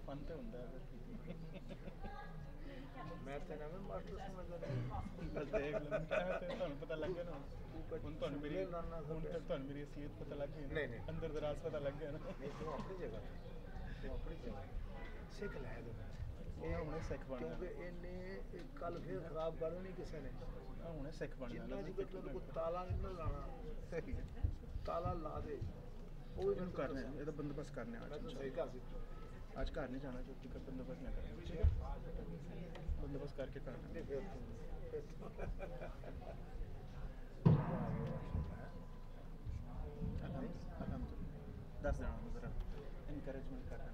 फन तो होंगे मैं तो ना मैं मास्टर समझदा नहीं बस देख लो ਤੁਹਾਨੂੰ ਪਤਾ ਲੱਗ ਗਿਆ ਨਾ ਹੁਣ ਤੁਹਾਨੂੰ ਮੇਰੀ ਅਸਲੀਅਤ ਪਤਾ ਲੱਗ ਗਈ नहीं नहीं ਅੰਦਰ ਦਰਾਜ਼ ਪਤਾ ਲੱਗ ਗਿਆ ਨਾ नहीं तू अपनी जगह सीख लै तू ਇਹ ਹੁਣੇ ਸਿੱਖ ਬਣਨਾ क्योंकि इन्हें कल फिर खराब करना नहीं किसी ने ਹੁਣੇ ਸਿੱਖ ਬਣਨਾ जिन्ना जी को ताला नहीं लाना ਸਹੀ ਹੈ ताला ला दे वो भी ਇਹਨੂੰ ਕਰਨਾ ਹੈ ਇਹਦਾ ਬੰਦੋਬਸਤ ਕਰਨਾ मैं तो सही कर दी आज घर नहीं जाना क्योंकि कर बंदोबस्त ना करना ठीक है बंदोबस्त करके करना नहीं फिर अल्हम्दुलिल्लाह 10 जना जरा इनकरेजमेंट करना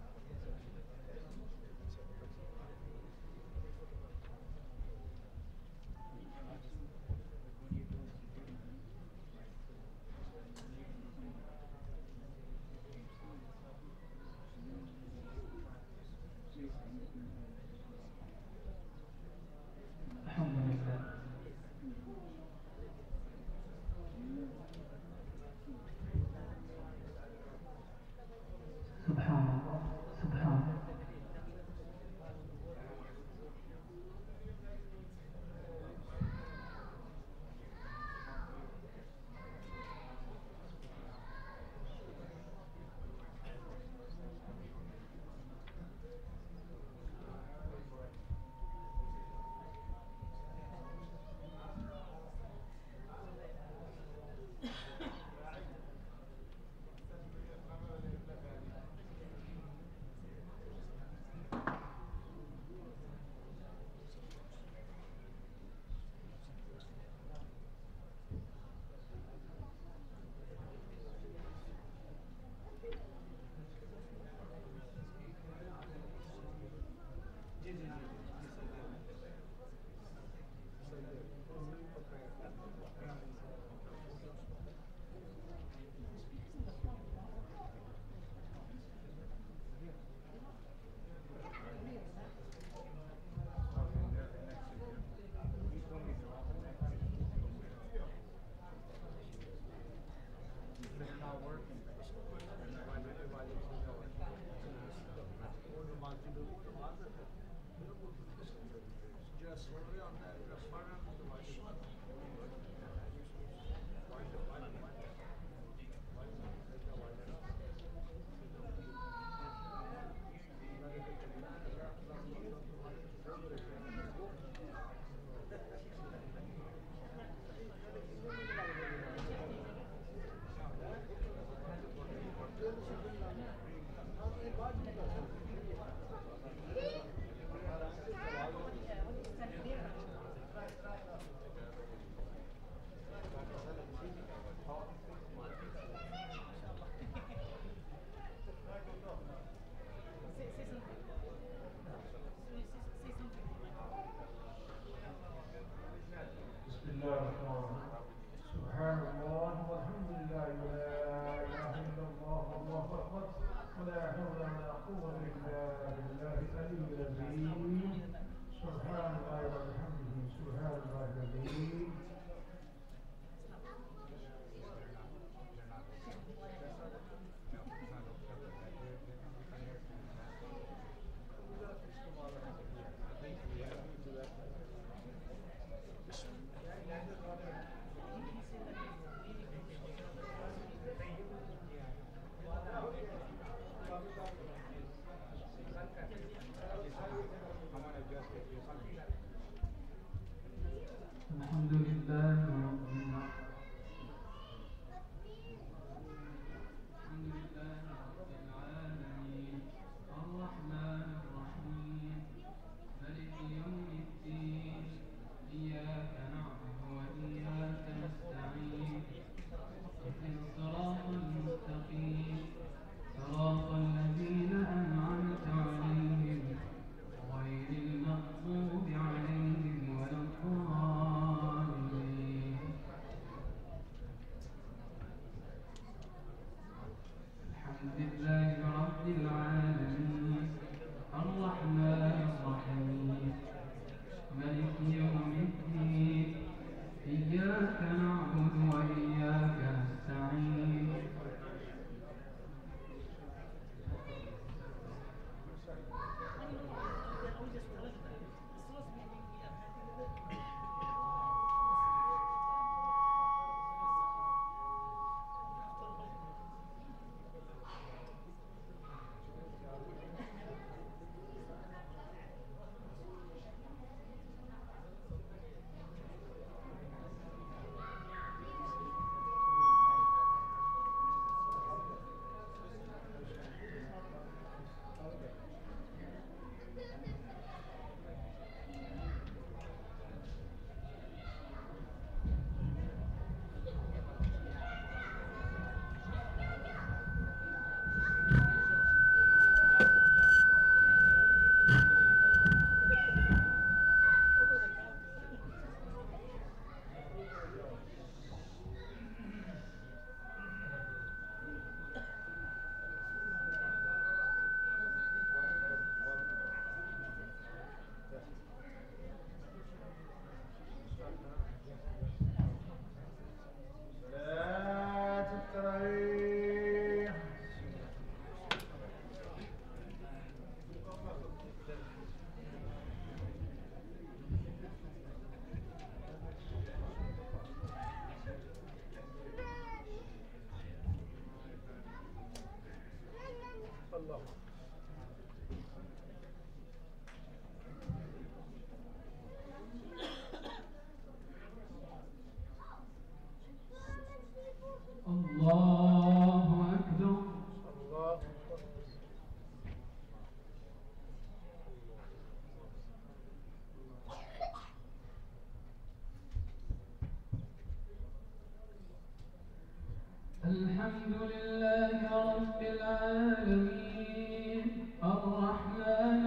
الحمد لله رب العالمين الرحمن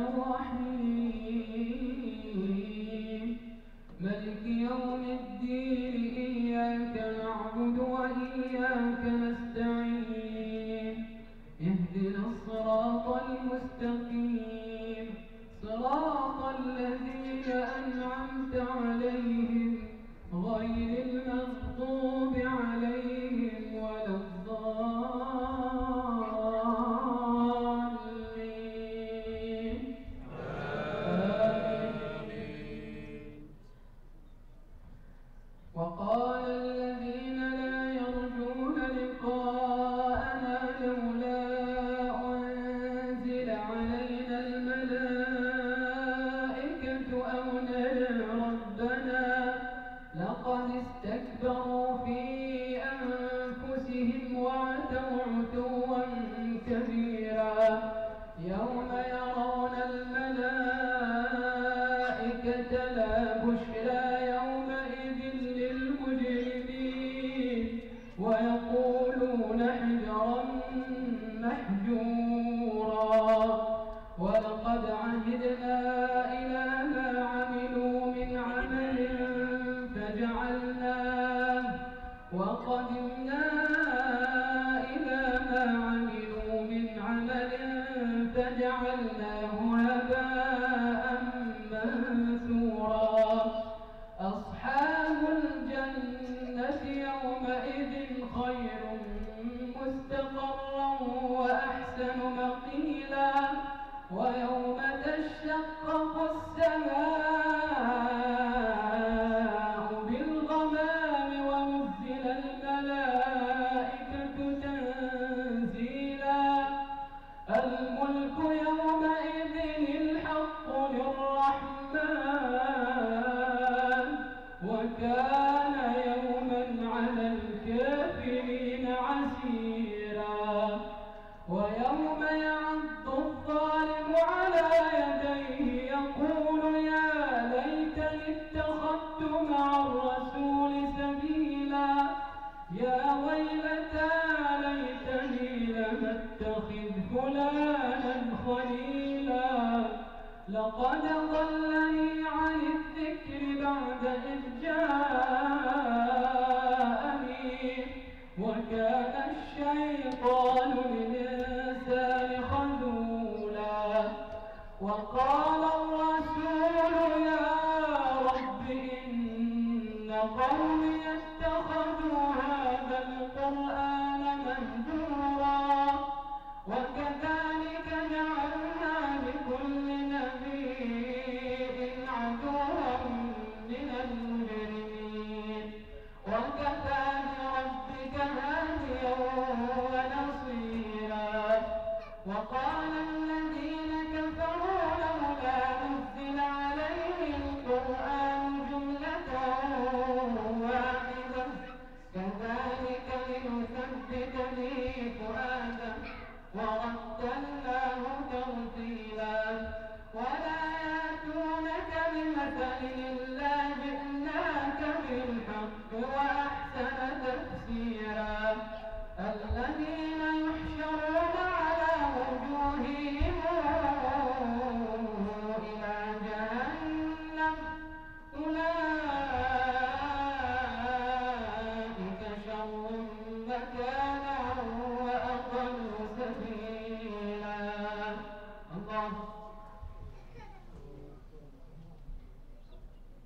الرحيم ملك يوم الدين إياك نعبد وإياك نستعين اهدنا الصراط المستقيم صراط الذين أنعمت عليهم غير المغضوب عليهم ولا الضالين آمين. وقال الذين لا يرجون لقاءنا لولا أنزل علينا الملائكة أو نرى ربنا لقد استكبروا في أنفسهم وعتوا عتوا كبيرا يوم يرون الملائكة لا بشرى يومئذ للمجرمين ويقولون حجرا محجورا ولقد عهدنا إلى ما عملوا من عمل فجعلناه وقدمنا إلى ما عملوا من عمل فجعلناه هباء منثورا أصحاب الجنة يومئذ خير مستقرا وأحسن مقيلا ويوم تشقق السماء بالغمام ونزل الملائكة تنزيلا الملك يومئذ الحق للرحمن وكان يوما على الكافرين عسيرا ويوم يعض الظالم على يديه يقول يا ليتني اتخذت مع الرسول سبيلا يا ويلتى ليتني لم اتخذ فلانا خليلا لقد ضلني عن الذكر بعد إذ جاءني وكان الشيطان للإنسان خذولا وقال الرسول يا رب إن قومي اتخذوا هذا القرآن مهجورا وكذلك جعلنا لكل نبي عدوا من المجرمين وكفى بربك هاديا ونصيرا وقال الذين كفروا لولا نزل عليه القرآن جملة واحدة كذلك لنثبت به فؤادك ورتلناه ترتيلا ولا يأتونك بمثل إلا جئناك بالحق وأحسن تفسيرا الذين يحشرون على وجوههم إلى جهنم أولئك شر مكانا وأضل سبيلا الله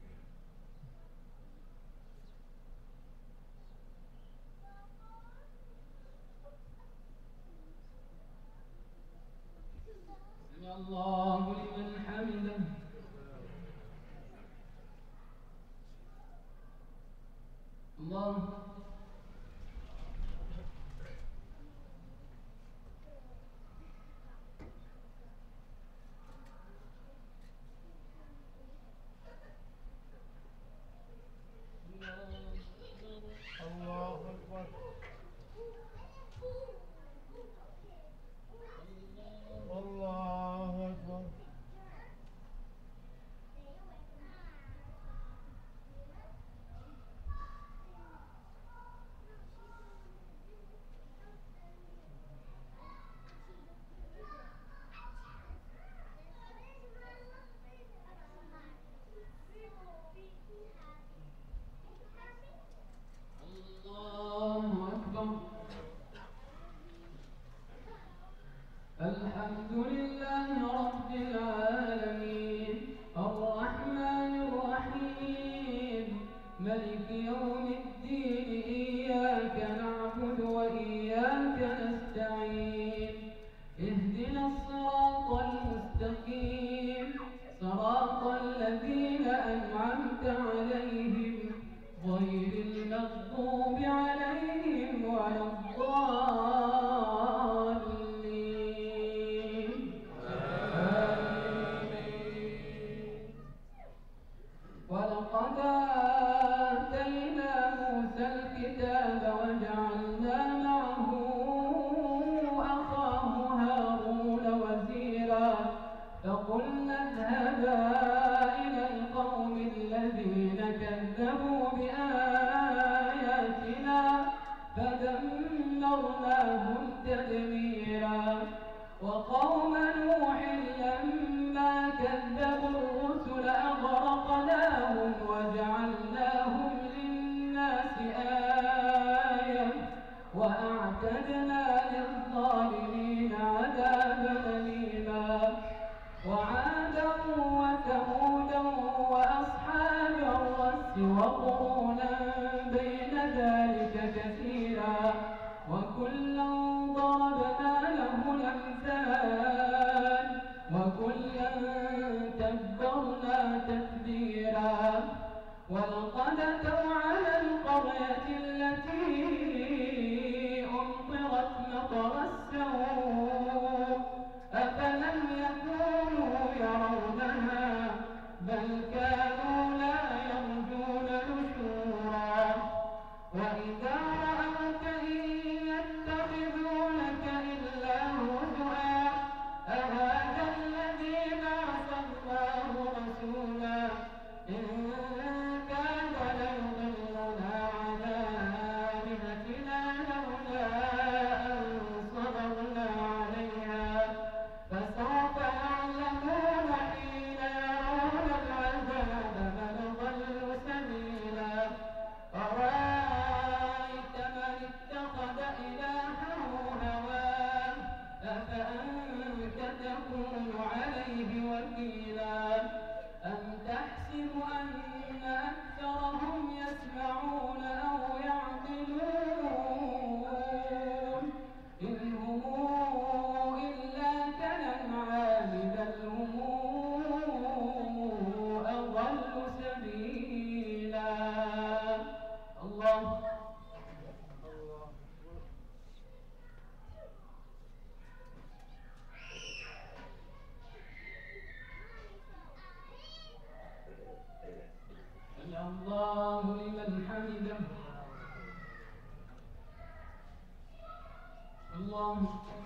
صراط الذين أنعمت عليهم غير المغضوب عليهم ولا الضالين. آمين. ولقد آتينا موسى الكتاب وجعلنا معه أخاه هارون وزيرا فقلنا اذهبا إلى القوم الذين كذبوا بآياتنا فدمرناهم تدميرا. وقوم نوح لما كذبوا الرسل أغرقناهم وجعلناهم للناس آية وأعتدنا للظالمين عذابا أليما. وعادا وثمودا وأصحاب الرس وقرونا بين ذلك كثيرا وكلا ضربنا له الأمثال وكلا تبرنا تتبيرا. ولقد أتوا على القرية التي أمطرت مطر السوء أفلم يكونوا يرونها بل كانوا لا يرجون نشورا. وإذا رأوك إن يتخذونك إلا هزوا أهذا الذي بعث الله رسولا إن كاد ليضلنا عن آلهتنا لولا أن صبرنا عليها فسوف يعلمون حين يرون العذاب من ضل سبيلا. أرأيت من اتخذ إلهه هواه أفأنت تكون عليه وكيلا. أم تحسب أن أكثرهم يسمعون أو يعقلون إن هم إلا كالأنعام بل هم أضل سبيلا. الله. سمع الله لمن حمده. الله.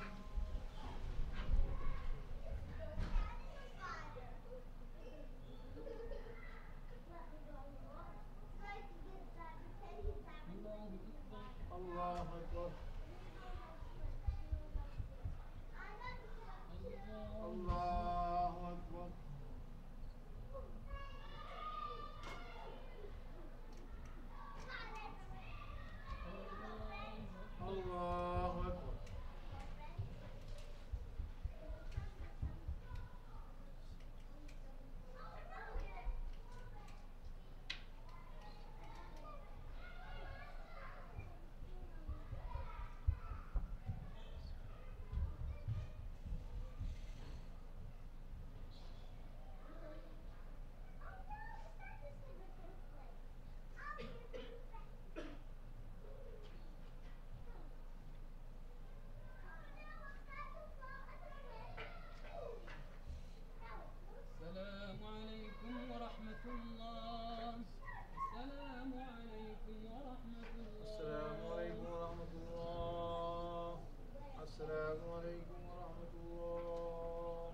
الله أكبر. الله أكبر. الله أكبر. السلام عليكم ورحمة الله. السلام عليكم ورحمة الله. السلام عليكم ورحمة الله. السلام عليكم ورحمة الله.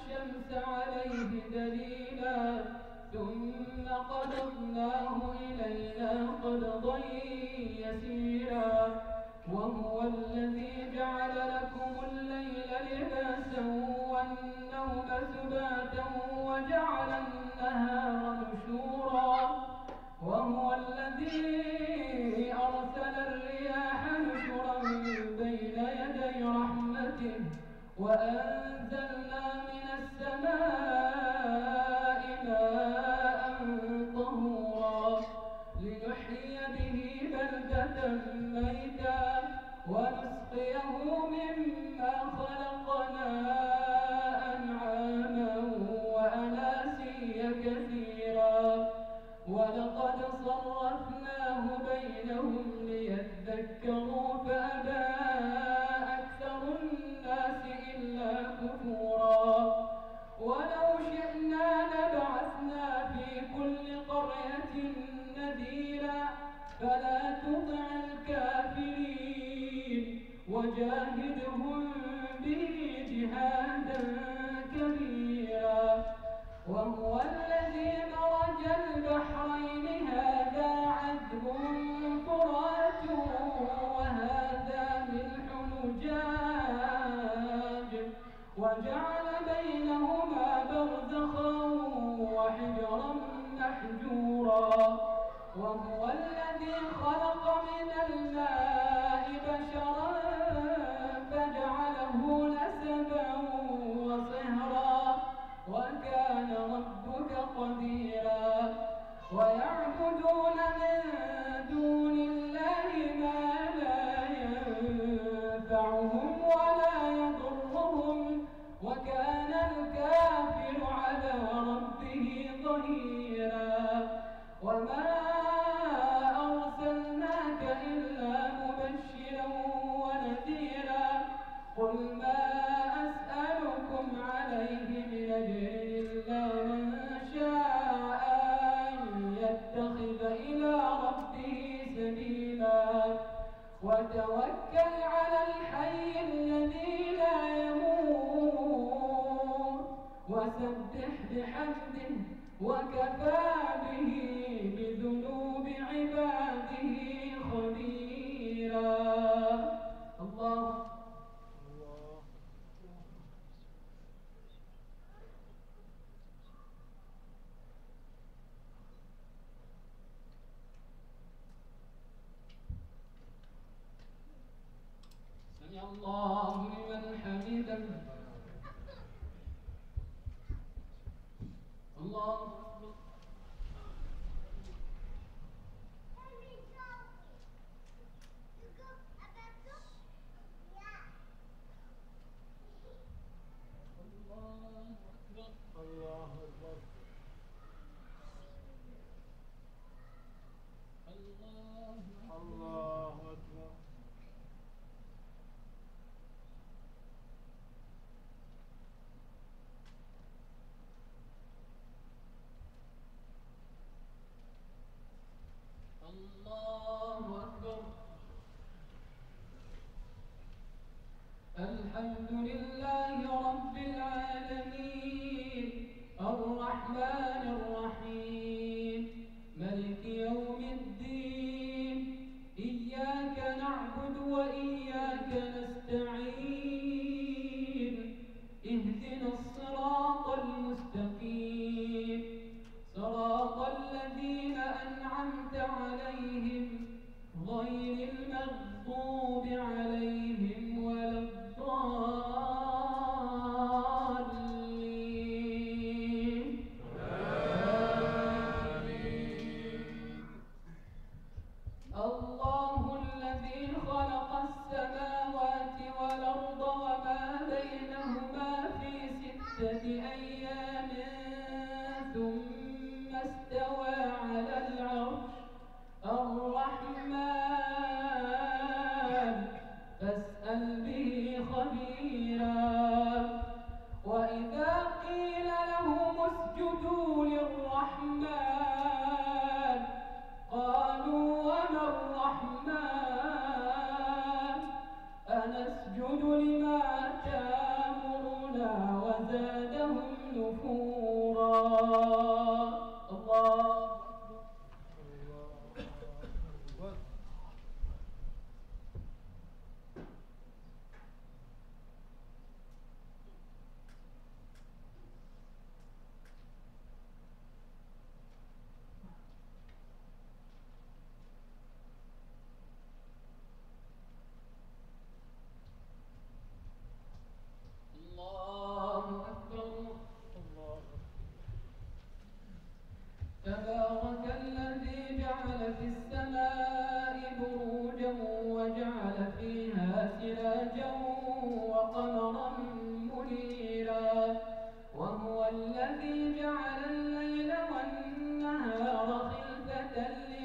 الشمس عليه دليلا ثم قبضناه إلينا قبضا يسيرا وهو الذي جعل لكم الليل لباسا والنوم سباتا وجعل النهار نشورا وهو الذي أرسل الرياح نشرا بين يدي رحمته وأنزلنا من السماء ماء طهورا لنحيي به بلدة ميتا ونسقيه مما خلقنا أنعاما وأناسيا كثيرا ولقد صرفناه بينهم ليذكروا فأبى أكثر الناس إلا كفورا ولو شئنا لبعثنا في كل قرية نذيرا فلا تطع الكافرين وجاهدهم به جهادا كبيرا وهو الذي مرج البحرين هذا عذب فرات وهذا ملح نجاج وجعل بينهما برزخا وحجرا محجورا وهو الذي خلق من الماء بشرا فجعله نسبا وصهرا وكان ربك قديرا ويعبدون من دون الله ما لا ينفعهم ولا يضرهم وكان الكافر على ربه ظهيرا وما أرسلناك إلا مبشرا ونذيرا قل ما أسألكم عليه من أجر إلا من شاء أن يتخذ إلى ربه سبيلا وتوكل على الحي الذي لا يموت وسبح بحمده وكفى به بذنوب عباده خبيرا الله سمع الله لمن حمده الله الله أكبر الله أكبر الله أكبر الحمد لله رب العالمين الرحمن الرحيم ملك يوم الدين إياك نعبد وإياك نستعين اهدنا الصراط المستقيم صراط الذين أنعمت عليهم غير المغضوب عليهم ولا الضالين الله الذي خلق السماوات والأرض وما بينهما في 6 أيام ثم استوى على العرش الرحمن فاسأل به خبيرا وإذا قيل لهم اسجدوا للرحمن قالوا وما الرحمن أنسجد لما تأمرنا وزادهم تبارك الذي جعل في السماء بروجا وجعل فيها سراجا وقمرا منيرا وهو الذي جعل الليل والنهار خلفة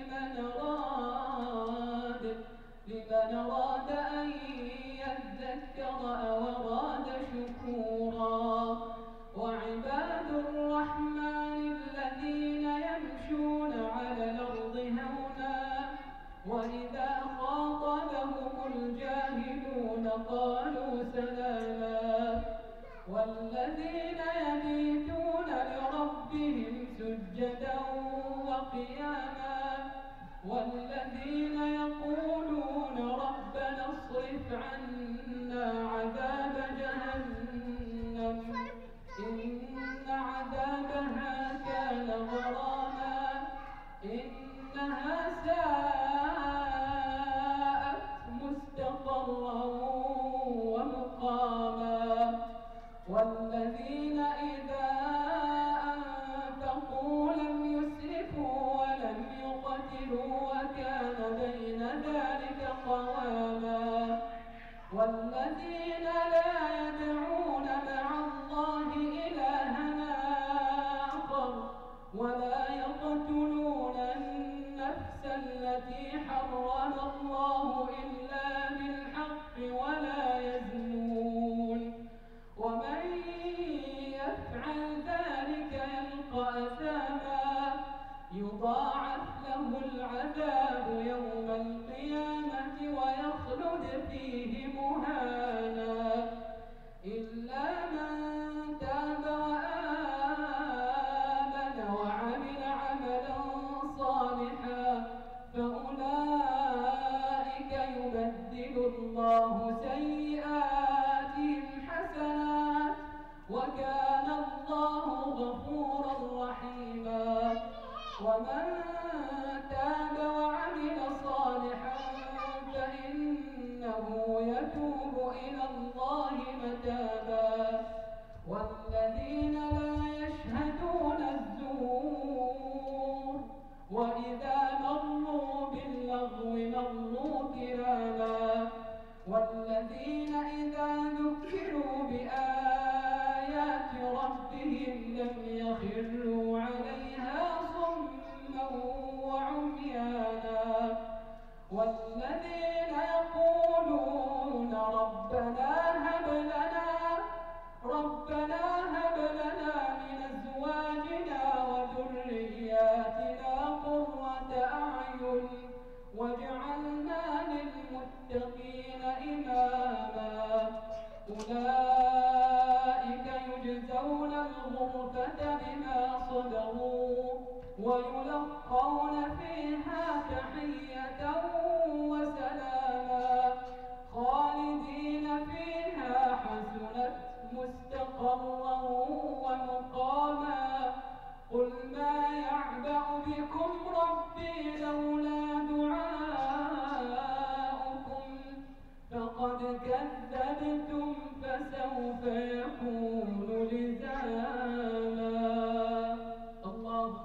لمن أراد أن يذكر أو أراد شكورا وعباد الرحمن الذين يمشون على الأرض هونا وإذا خاطبهم الجاهلون قالوا سلاما والذين يبيتون لربهم سجدا وقياما والذين يقولون ربنا اصرف عنا عذاب جهنم إن عذابها كان غراما إنها ساءت مستقرا ومقاما والذين إذا أنفقوا لم يسرفوا ولم يقتروا وكان بين ذلك قواما والذين لا يدعون مع الله إلها آخر ولا يقتلون النفس التي حرم الله إلا بالحق ولا يزنون ومن يفعل ذلك يلقى أثاما يضاعف له العذاب يوم القيامة ويخلد فيه مهانا إلا من تاب وآمن وعمل عملا صالحا فأولئك يبدل الله سيئاتهم حسنات وكان الله غفورا رحيما ومن تاب وعمل صالحا فإنه يتوب إلى الله متابا والذين لا يشهدون الزور وإذا مروا باللغو مروا كراما والذين إذا ذكروا بآيات ربهم لم يخروا عليها صما وعميانا والذين يقولون ربنا هب لنا من أزواجنا وذرياتنا قرة أعين واجعلنا للمتقين إماما أولئك يجزون الغرفة بما صبروا ويلقون فيها تحية وسلاما خالدين فيها حسنت مستقرا ومقاما قل ما يعبأ بكم ربي لولا دعاؤكم فقد كذبتم فسوف يكون لزاما الله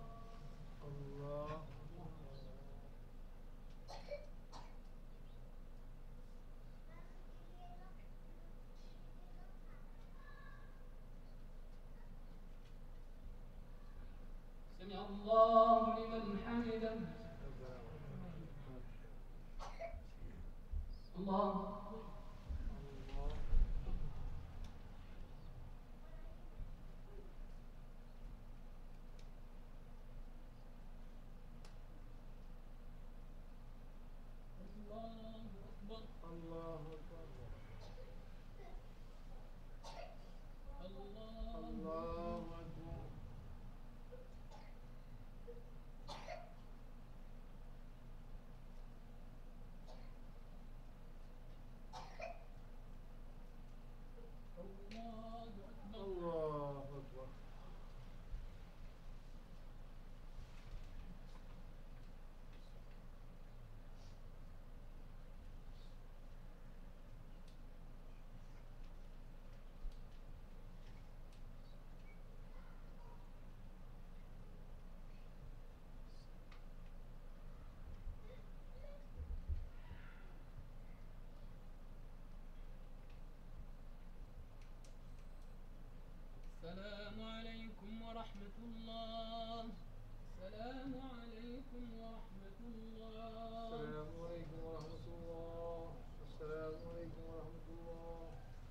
سمع الله لمن حمده الله الله أكبر الله أكبر ورحمة الله. السلام عليكم ورحمة الله. السلام عليكم ورحمة الله. السلام عليكم ورحمة الله.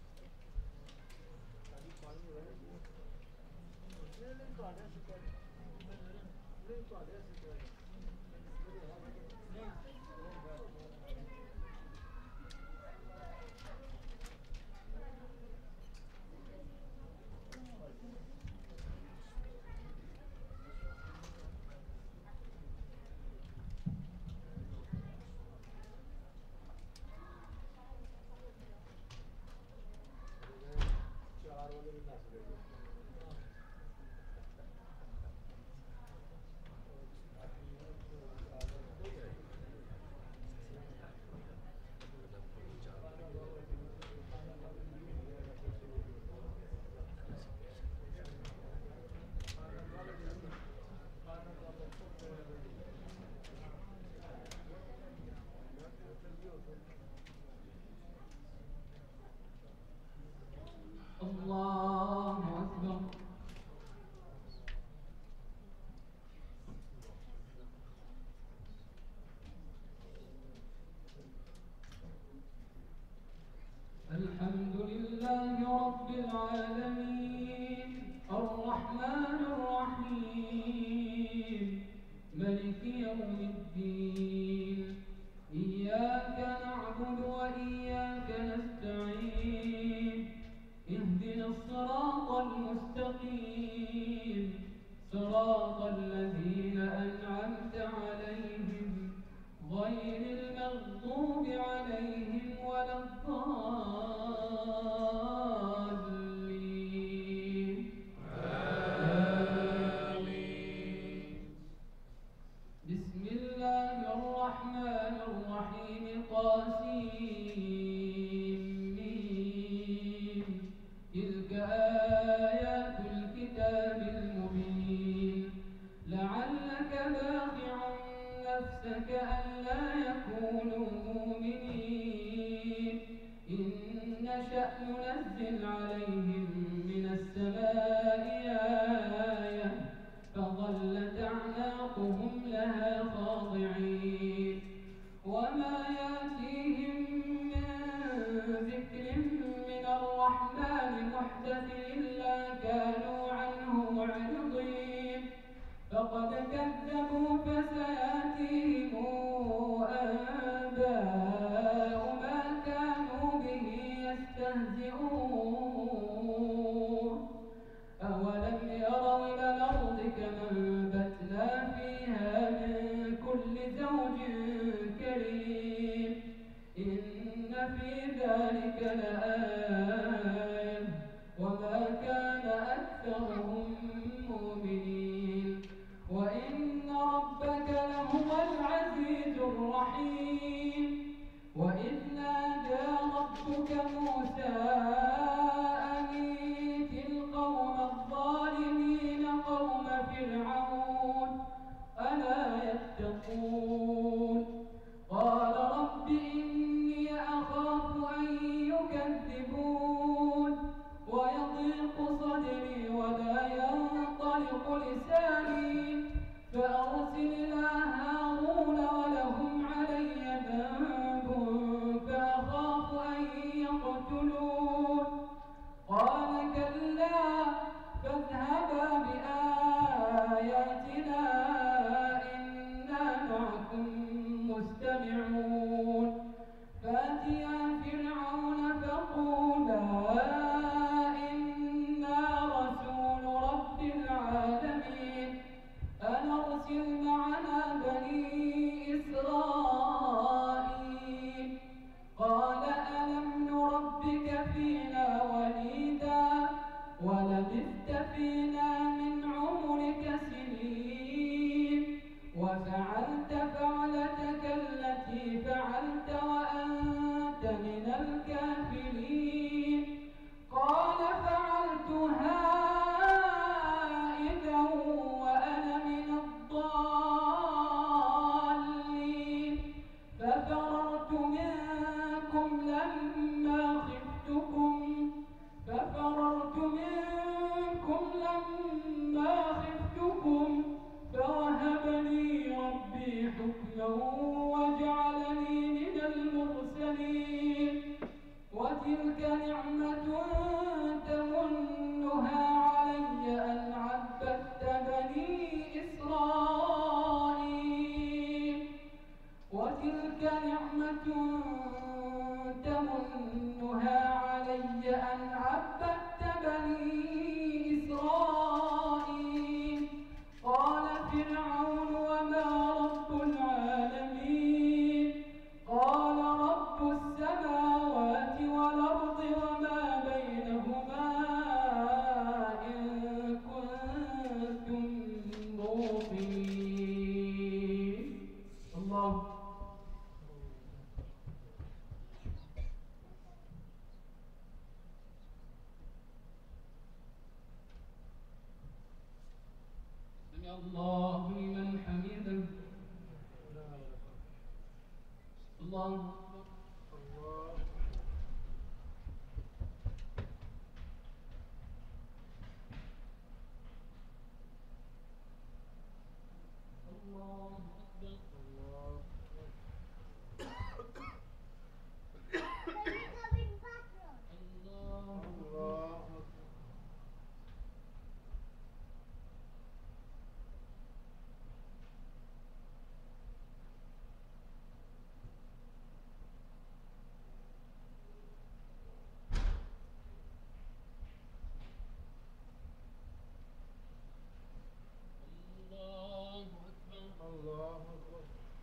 الله أكبر. الحمد لله رب العالمين الرحمن الرحيم ملك يوم الدين إياك نعبد وإياك نستعين اهدنا الصراط المستقيم صراط الذين أنعمت عليهم غير المغضوب عليهم ولا الضالين. آمين. بسم الله الرحمن الرحيم طاسين تلك آيات الكتاب المبين لعلك باخع نفسك ألا يكونوا مؤمنين إن نشأ ننزل عليهم من السماء آية فظلت أعناقهم لها خاضعين وما يأتيهم من ذكر من الرحمن محدث إلا كانوا عنه معرضين فقد كذبوا فسيأتيهم أنباء ما كانوا به يستهزئون أولم يروا إلى الأرض كما أنبتنا فيها من كل زوج كريم إن في ذلك لآية وما كان أكثرهم مؤمنين وإن ربك لهو العزيز الرحيم وإذ نادى ربك موسى أن ائت القوم الظالمين قوم فرعون ألا يتقون قال رب إني أخاف أن يكذبون ويضيق صدري ولا ينطلق لساني فأرسل إلى هارون ولهم علي ذنب فأخاف أن يقتلون قال كلا فاذهبا بآياتنا إنا معكم مستمعون فأتيا فرعون فقولا إنا رسول رب العالمين أن أرسل معنا بني إسرائيل قال ألم نربك فينا وليدا ولبثت فينا من عمرك سنين وفعلت فعلتك التي فعلت وأنت من الكافرين قال فعلتها إذا وأنا من الضالين ففررت منكم لما الله لمن حمده الله الله الله أكبر الله الله الله الله أكبر الله أكبر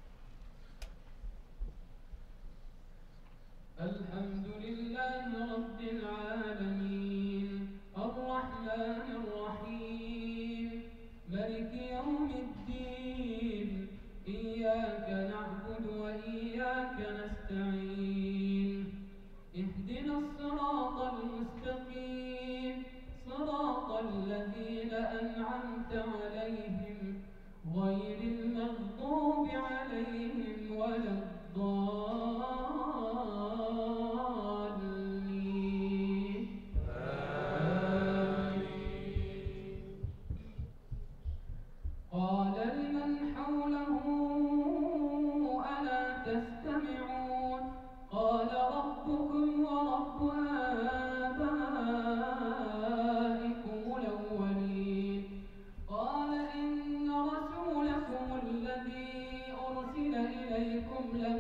الحمد لله رب العالمين الرحمن الرحيم ملك يوم الدين إياك نعبد وإياك نستعين اهدنا الصراط المستقيم صراط الذين أنعمت عليهم غير المغضوب عليهم ولا الضالين آمين قال لمن حوله ألا تستمعون قال ربكم ورب آبائكم الأولين قال إن رسولكم الذي أرسل إليكم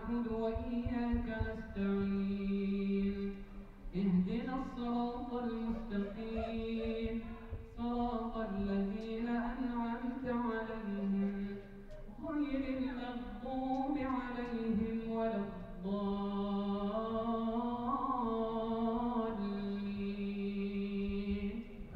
نعبد وإياك نستعين اهدنا الصراط المستقيم صراط الذين أنعمت عليهم غير المغضوب عليهم ولا الضالين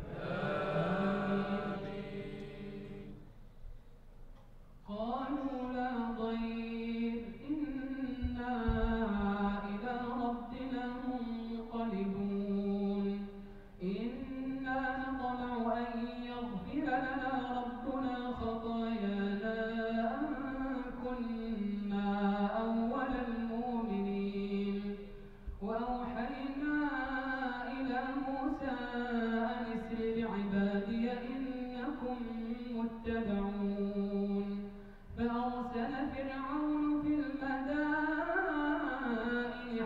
قالوا لا ضير إنا إلى ربنا منقلبون إنا نطمع أن يغفر لنا ربنا خطايانا أن كنا أول المؤمنين وأوحينا إلى موسى أن اسر بعبادي إنكم متبعون فأرسل فرعون في المدائن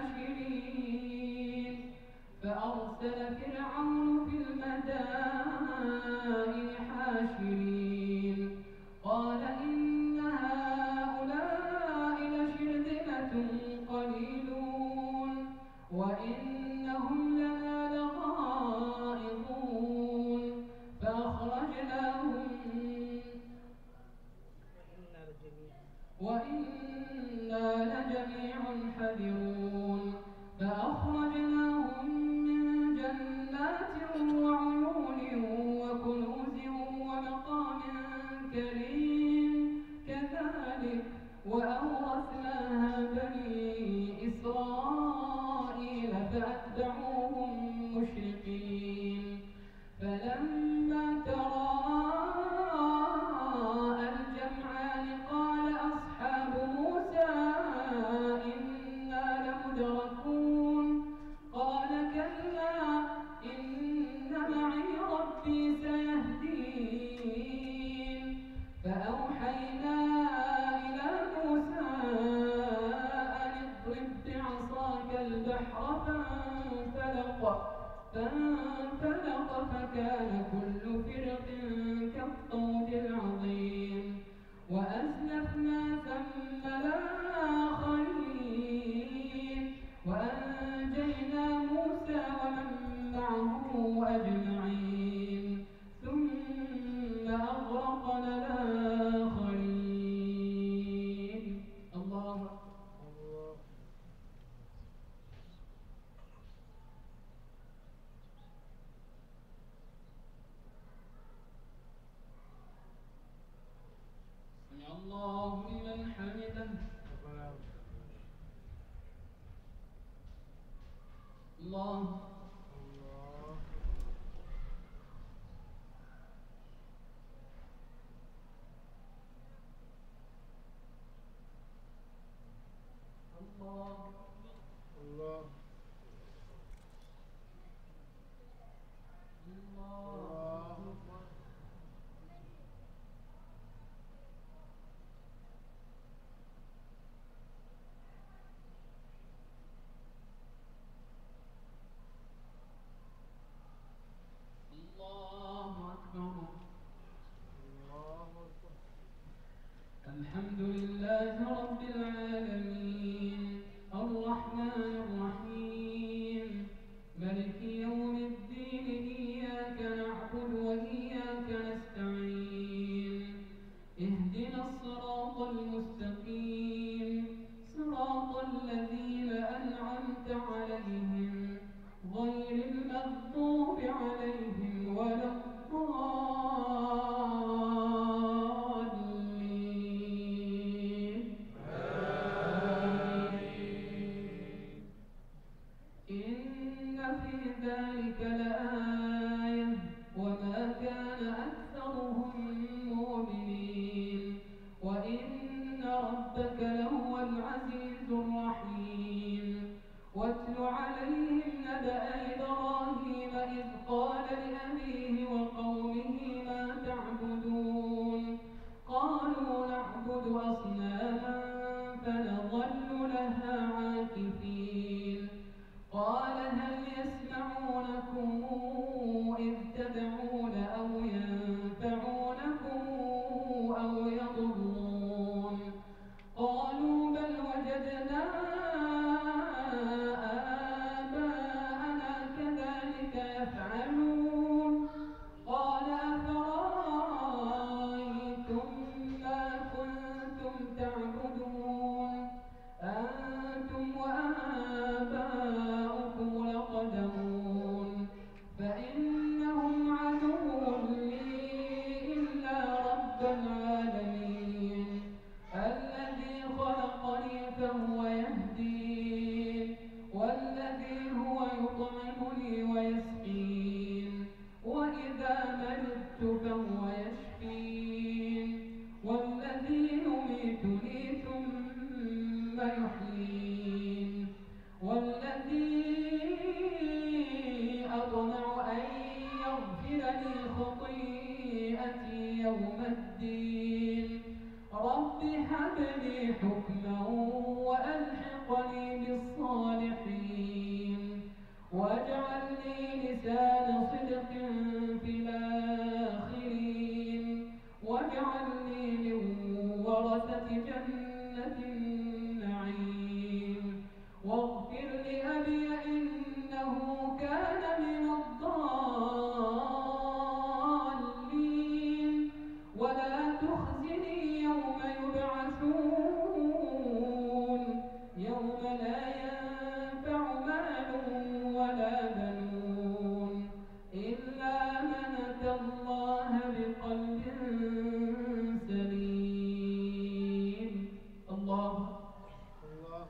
حاشرين قال إن هؤلاء لشرذمة قليلون وإنهم لنا لغائظون وإنا لجميع حذرون فأخرجناهم من جنات وعيون وكنوز ومقام كريم كذلك وأورثناها بني إسرائيل فأتبعوهم مشرقين فلما تراءى الجمعان قال أصحاب موسى إنا لمدركون قال كلا إن معي ربي سيهدين فأوحينا إلى موسى أن اضرب بعصاك البحر فانفلق فكان كل فرق كالطود العظيم وأزلفنا ثم الآخرين وأنجينا موسى ومن معه أجمعين ثم أغرقنا الآخرين الله سمع الله لمن حمده الله الله الله أكبر الحمد لله رب العالمين الرحمن الرحيم ملك يوم الدين إياك نعبد وإياك نستعين اهدنا الصراط المستقيم صراط الذين أنعمت عليهم غير المغضوب عليهم ولا الضالين إن في ذلك لآية وما كان أكثرهم مؤمنين وإن ربك لهو العزيز الرحيم فهو يهدين والذي هو يطعمني ويسقين وإذا مرضت فهو يشفين والذي يميتني ثم يحيين والذي أطمع أن يغفر لي خطيئتي يوم الدين رب هب لي حكما وألحقني بالصالحين واجعلني لسان صدق في الآخرين واجعلني من ورثة جنة النعيم واغفر لأبي إنه كان من الضالين ولا تخزني يوم يبعثون يوم لا ينفع مال ولا بنون إلا من أتى الله بقلب سليم. الله الله.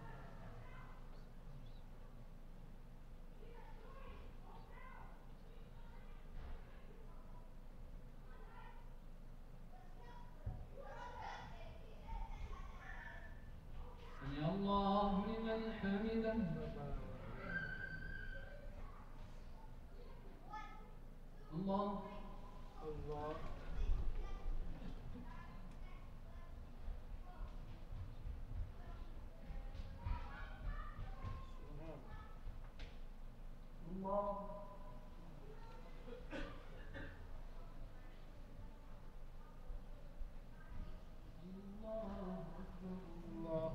سمع الله لمن حمده. الله الله. الله الله.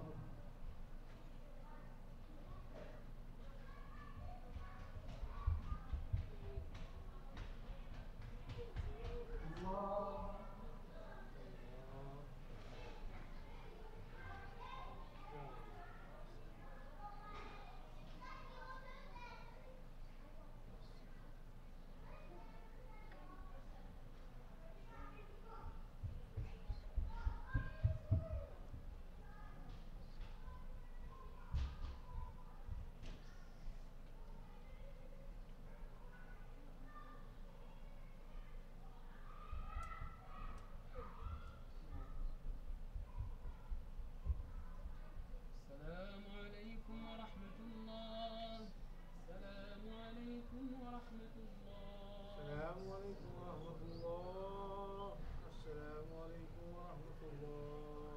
السلام عليكم ورحمة الله. السلام عليكم ورحمة الله. السلام عليكم ورحمة الله. السلام عليكم ورحمة الله.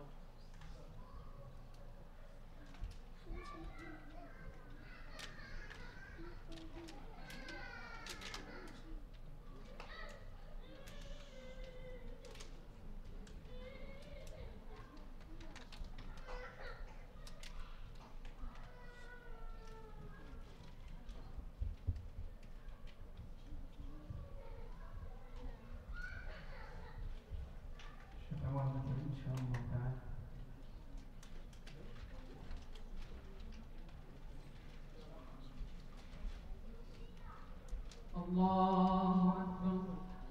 شفاعة إن شاء الله تعالى. الله أكبر.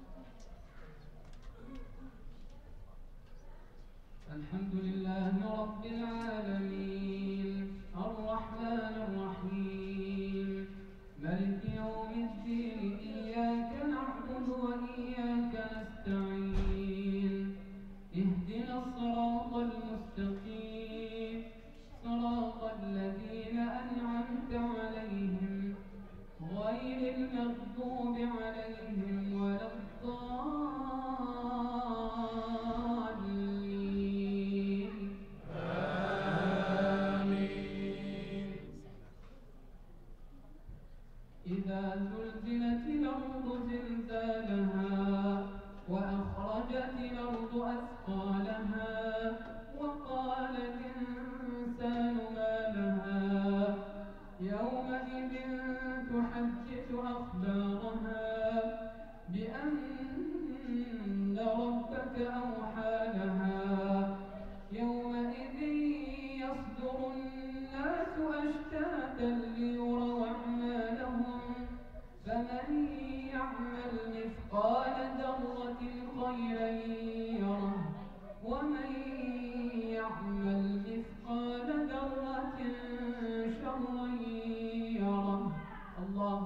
الحمد لله رب العالمين الرحمن الرحيم مالك يوم الدين إياك نعبد وإياك نستعين اهدنا الصراط المستقيم صراط الذين أنعمت عليهم غير المغضوب عليهم ولا الضالين. آمين. إذا زلزلت الأرض زلزالها وأخرجت الأرض أثقالها وقال الإنسان ما لها يومئذ تحدث أخبارها بأن ربك أوحى لها يومئذ يصدر الناس أشتاتا ليروا أعمالهم شرا يره. الله.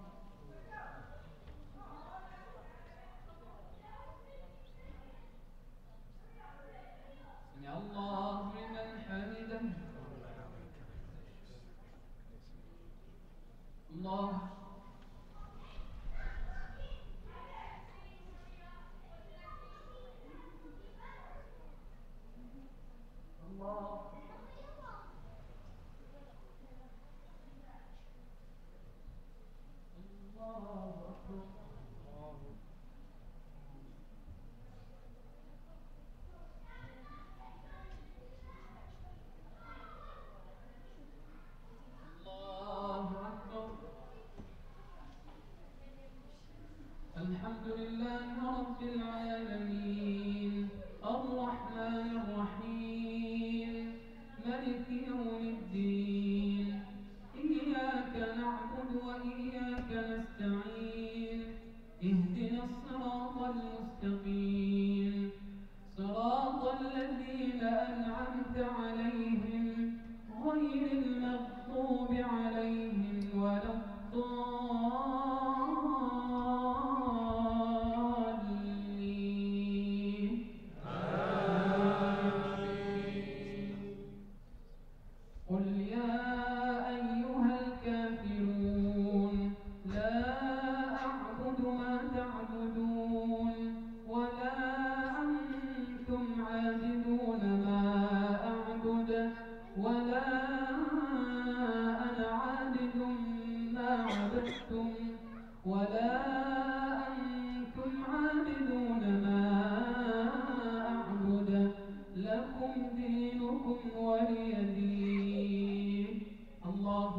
سمع الله لمن حمده. الله. الله. الله أكبر. الله أكبر. الحمد لله رب العالمين الرحمن الرحيم ملك يوم الدين إياك نعبد وإياك نستعين اهدنا الصراط المستقيم صراط الذين أنعمت عليهم غير المغضوب عليهم ولا الضالين. قل يا أيها الكافرون لا أعبد ما تعبدون ولا أنتم عابدون ما أعبد ولا أنا عابد ما عبدتم ولا أنتم عابدون ما أعبد لكم دينكم ولي دين. الله.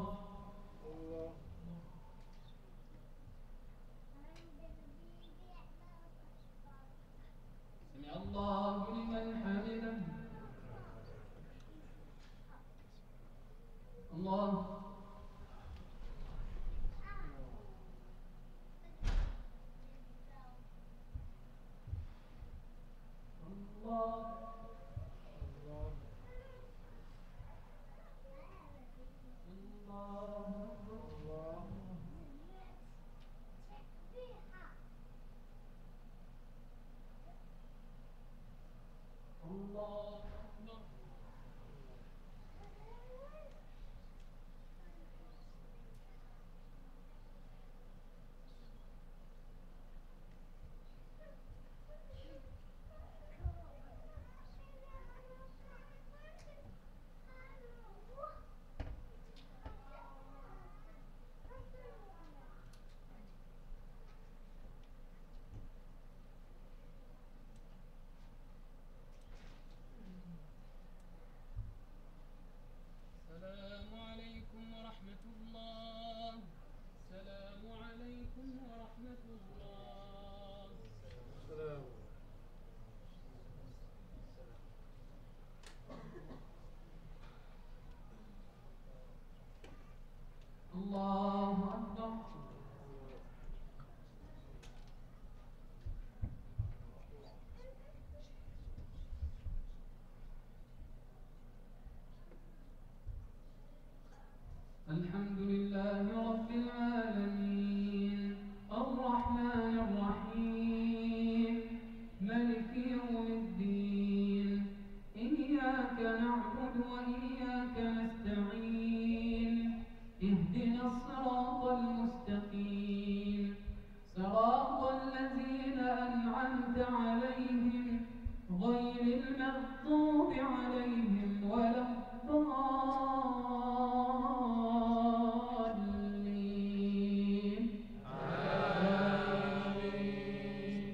سمع الله لمن حمده. الله. الله. السلام عليكم ورحمة الله. السلام عليكم ورحمة الله. السلام. الله أكبر. الحمد لله رب العالمين الرحمن الرحيم ملك يوم الدين إياك نعبد وإياك نستعين اهدنا الصراط المستقيم صراط الذين أنعمت عليهم غير المغضوب عليهم ولا الضالين. آمين.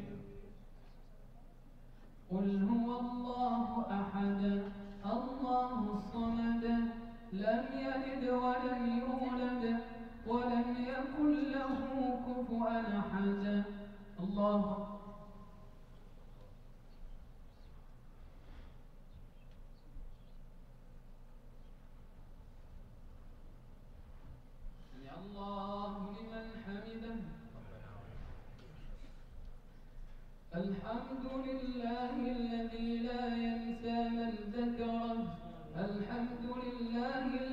قل هو الله أحد الله الصمد لم يلد ولم يولد ولم يكن له كفوا أحد. الله. سمع الله لمن حمده. الحمد لله الذي لا ينسى من ذكره. الحمد لله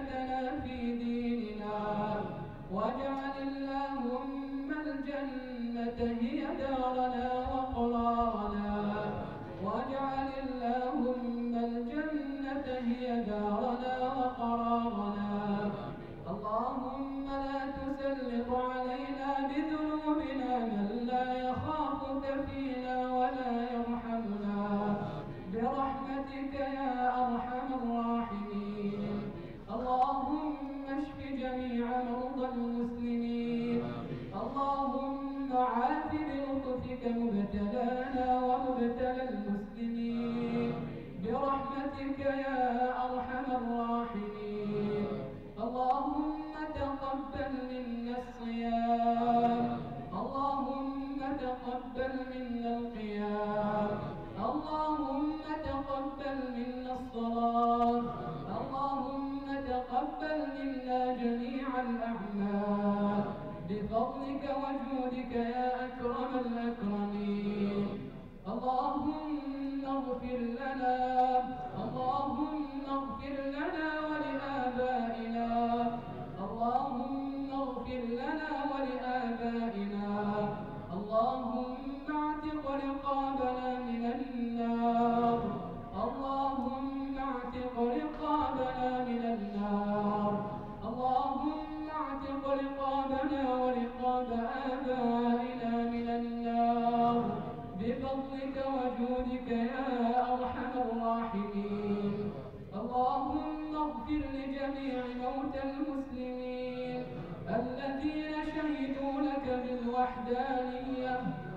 فتنتنا في ديننا، واجعل اللهم الجنة هي دارنا وقرارنا، واجعل اللهم الجنة هي دارنا وقرارنا. اللهم لا تسلط علينا بذنوبنا من لا يخافك فينا ولا يرحمنا، برحمتك يا أرحم الراحمين. اللهم اشف جميع مرضى المسلمين، اللهم عاف بلطفك مبتلانا ومبتلى المسلمين، برحمتك يا أرحم الراحمين. اللهم تقبل منا الصيام، اللهم تقبل منا القيام، اللهم تقبل منا الصلاة، اللهم تقبل منا جميع الأعمال، بفضلك وجودك يا أكرم الأكرمين. اللهم اغفر لنا، اللهم اغفر لنا ولآبائنا، اللهم اغفر لنا ولآبائنا، اللهم اعتق رقابنا من النار، اللهم اعتق رقابنا من النار، اللهم اعتق رقابنا ورقاب آبائنا من النار، بفضلك وجودك يا أرحم الراحمين. اللهم اغفر لجميع موتى المسلمين الذين شهدوا لك بالوحدانية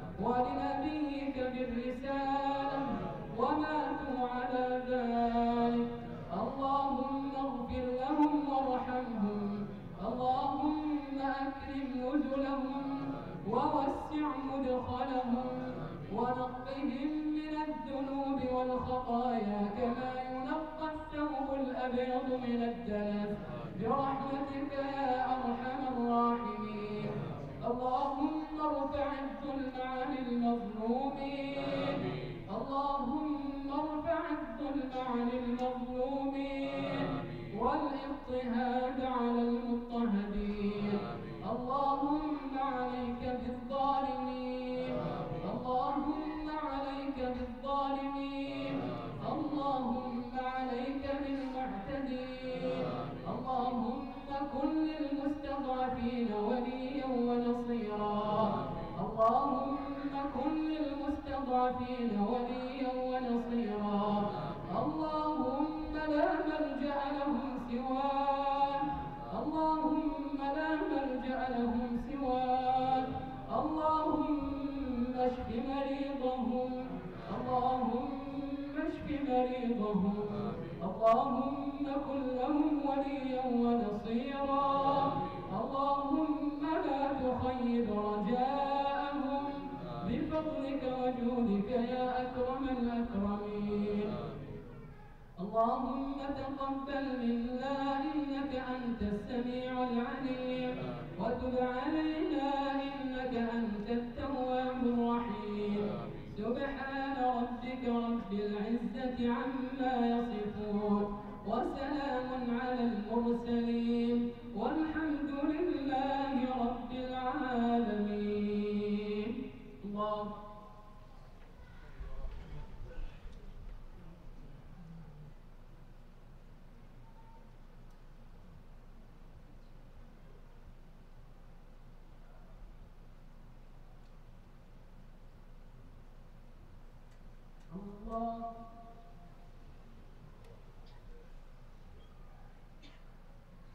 ولنبيك بالرسالة وماتوا على ذلك. اللهم اغفر لهم وارحمهم، اللهم أكرم نزلهم ووسع مدخلهم ونقهم من الذنوب والخطايا كما ينقى الثوب الأبيض من الدنس، برحمتك يا أرحم الراحمين. اللهم ارفع الظلم عن المظلومين، اللهم ارفع الظلم عن المظلومين والاضطهاد على المضطهدين. اللهم عليك بالظالمين، اللهم عليك بالظالمين، اللهم عليك بالمعتدين. اللهم كن للمستضعفين وليا ونصيرا، اللهم كن للمستضعفين وليا ونصيرا. اللهم لا ملجأ لهم سواك، اللهم لا ملجأ لهم سواك. اللهم اشف مريضهم، اللهم اشف مريضهم، اللهم كن لهم وليا ونصيرا. اللهم لا تخيب رجاءهم، بفضلك وجودك يا أكرم الأكرمين. اللهم تقبل منا إنك أنت السميع العليم، وتب علينا إنك أنت التواب الرحيم. سبحان ربك رب العزة عما يصفون، وسلام على المرسلين، والحمد لله رب العالمين. الله الله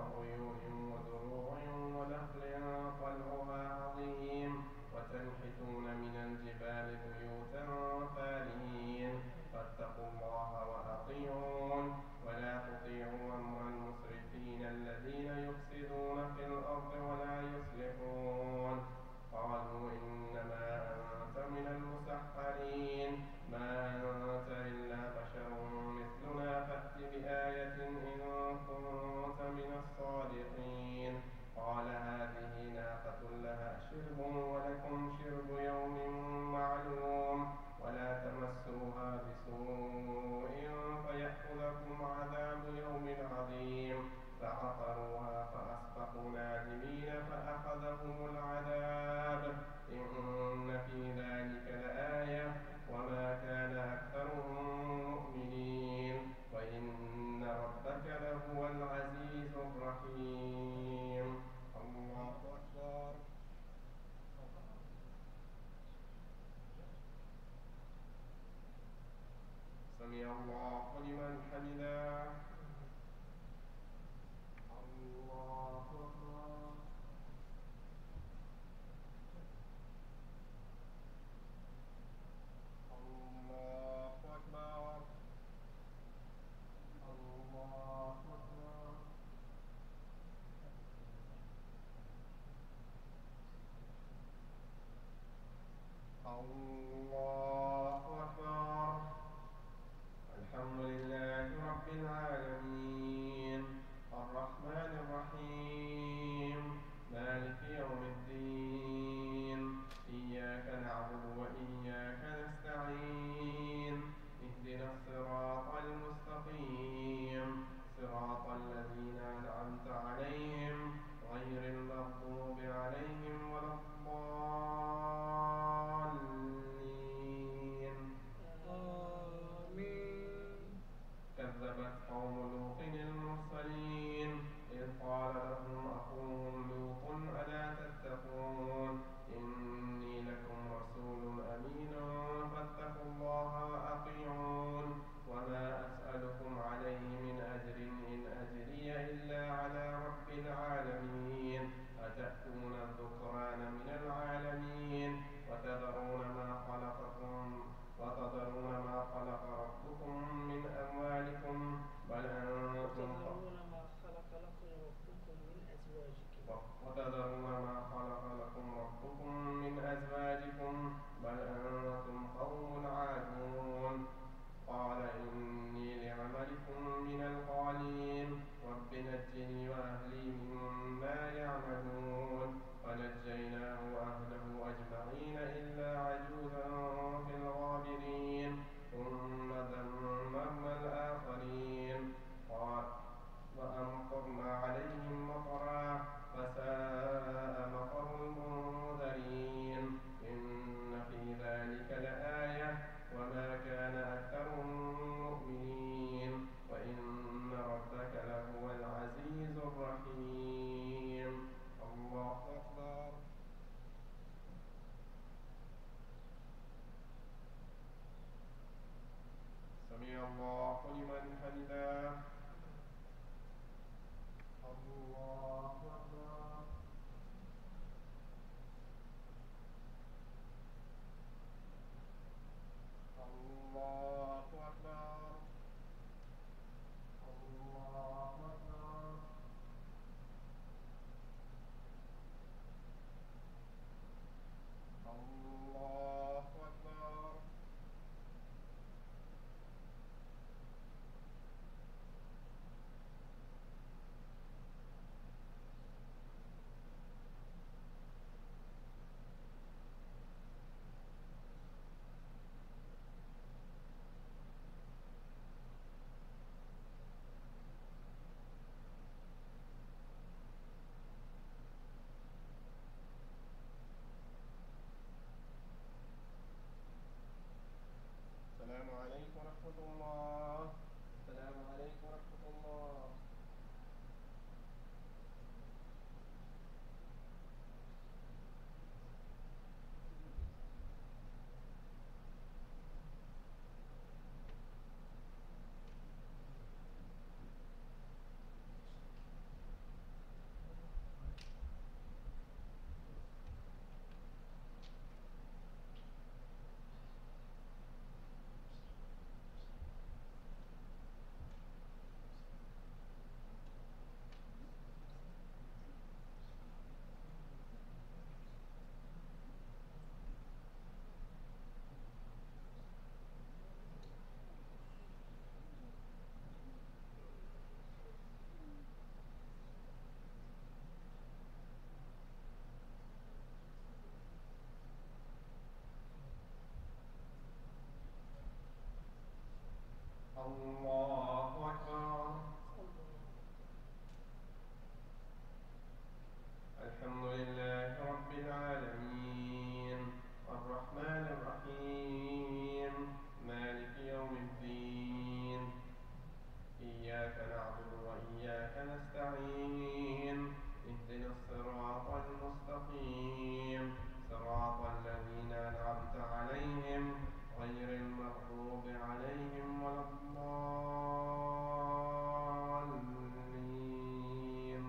وعيون ودروع ونخل طلعها عظيم وتنحتون من الجبال بيوتا فارهين فاتقوا الله وأطيعون ولا تطيعوا أمر المسرفين الذين يفسدون في الأرض ولا يصلحون قالوا إنما أنت من المسحرين ما أنت إلا بشر مثلنا فأت بآية إن كنت من الصادقين قال هذه ناقة لها شرب ولكم شرب يوم معلوم ولا تمسوها بسوء فيأخذكم عذاب يوم عظيم فعقروها فأصبحوا نادمين فأخذهم العذاب إن في ذلك لآية وما كان أكثرهم مؤمنين وإن ربك لهو العزيز الرحيم الله أكبر سمع الله لمن حمده الله أكبر الله أكبر الله أكبر الله أكبر الحمد لله رب العالمين الرحمن الرحيم مالك يوم الدين إياك نعبد وإياك نستعين اهدنا الصراط المستقيم صراط الذين أنعمت عليهم غير المغضوب عليهم ولا الضالين آمين كذبت قوم لوط المرسلين إذ قال لهم أخوهم لوط ألا تتقون إني لكم رسول أمين فاتقوا الله وأطيعون وما أسألكم عليه من أجر إن أجري إلا على رب العالمين أتأتون الذكران من العالمين وتذرون ما خلق ربكم من أموالكم بل أنتم وتذرون ما خلق لكم ربكم من أزواجكم بل أنتم قوم عادون قال إني لعملكم من القالين رب نجني وأهلي مما يعملون فنجيناه وأهله أجمعين إلا عجوزا في الغابرين ثم دمرنا الآخرين قال وأمطرنا عليهم مطرا فساء الله أكبر. الحمد لله رب العالمين الرحمن الرحيم مالك يوم الدين إياك نعبد وإياك نستعين اهدنا الصراط المستقيم صراط الذين أنعمت عليهم غير المغضوب عليهم ولا الضالين.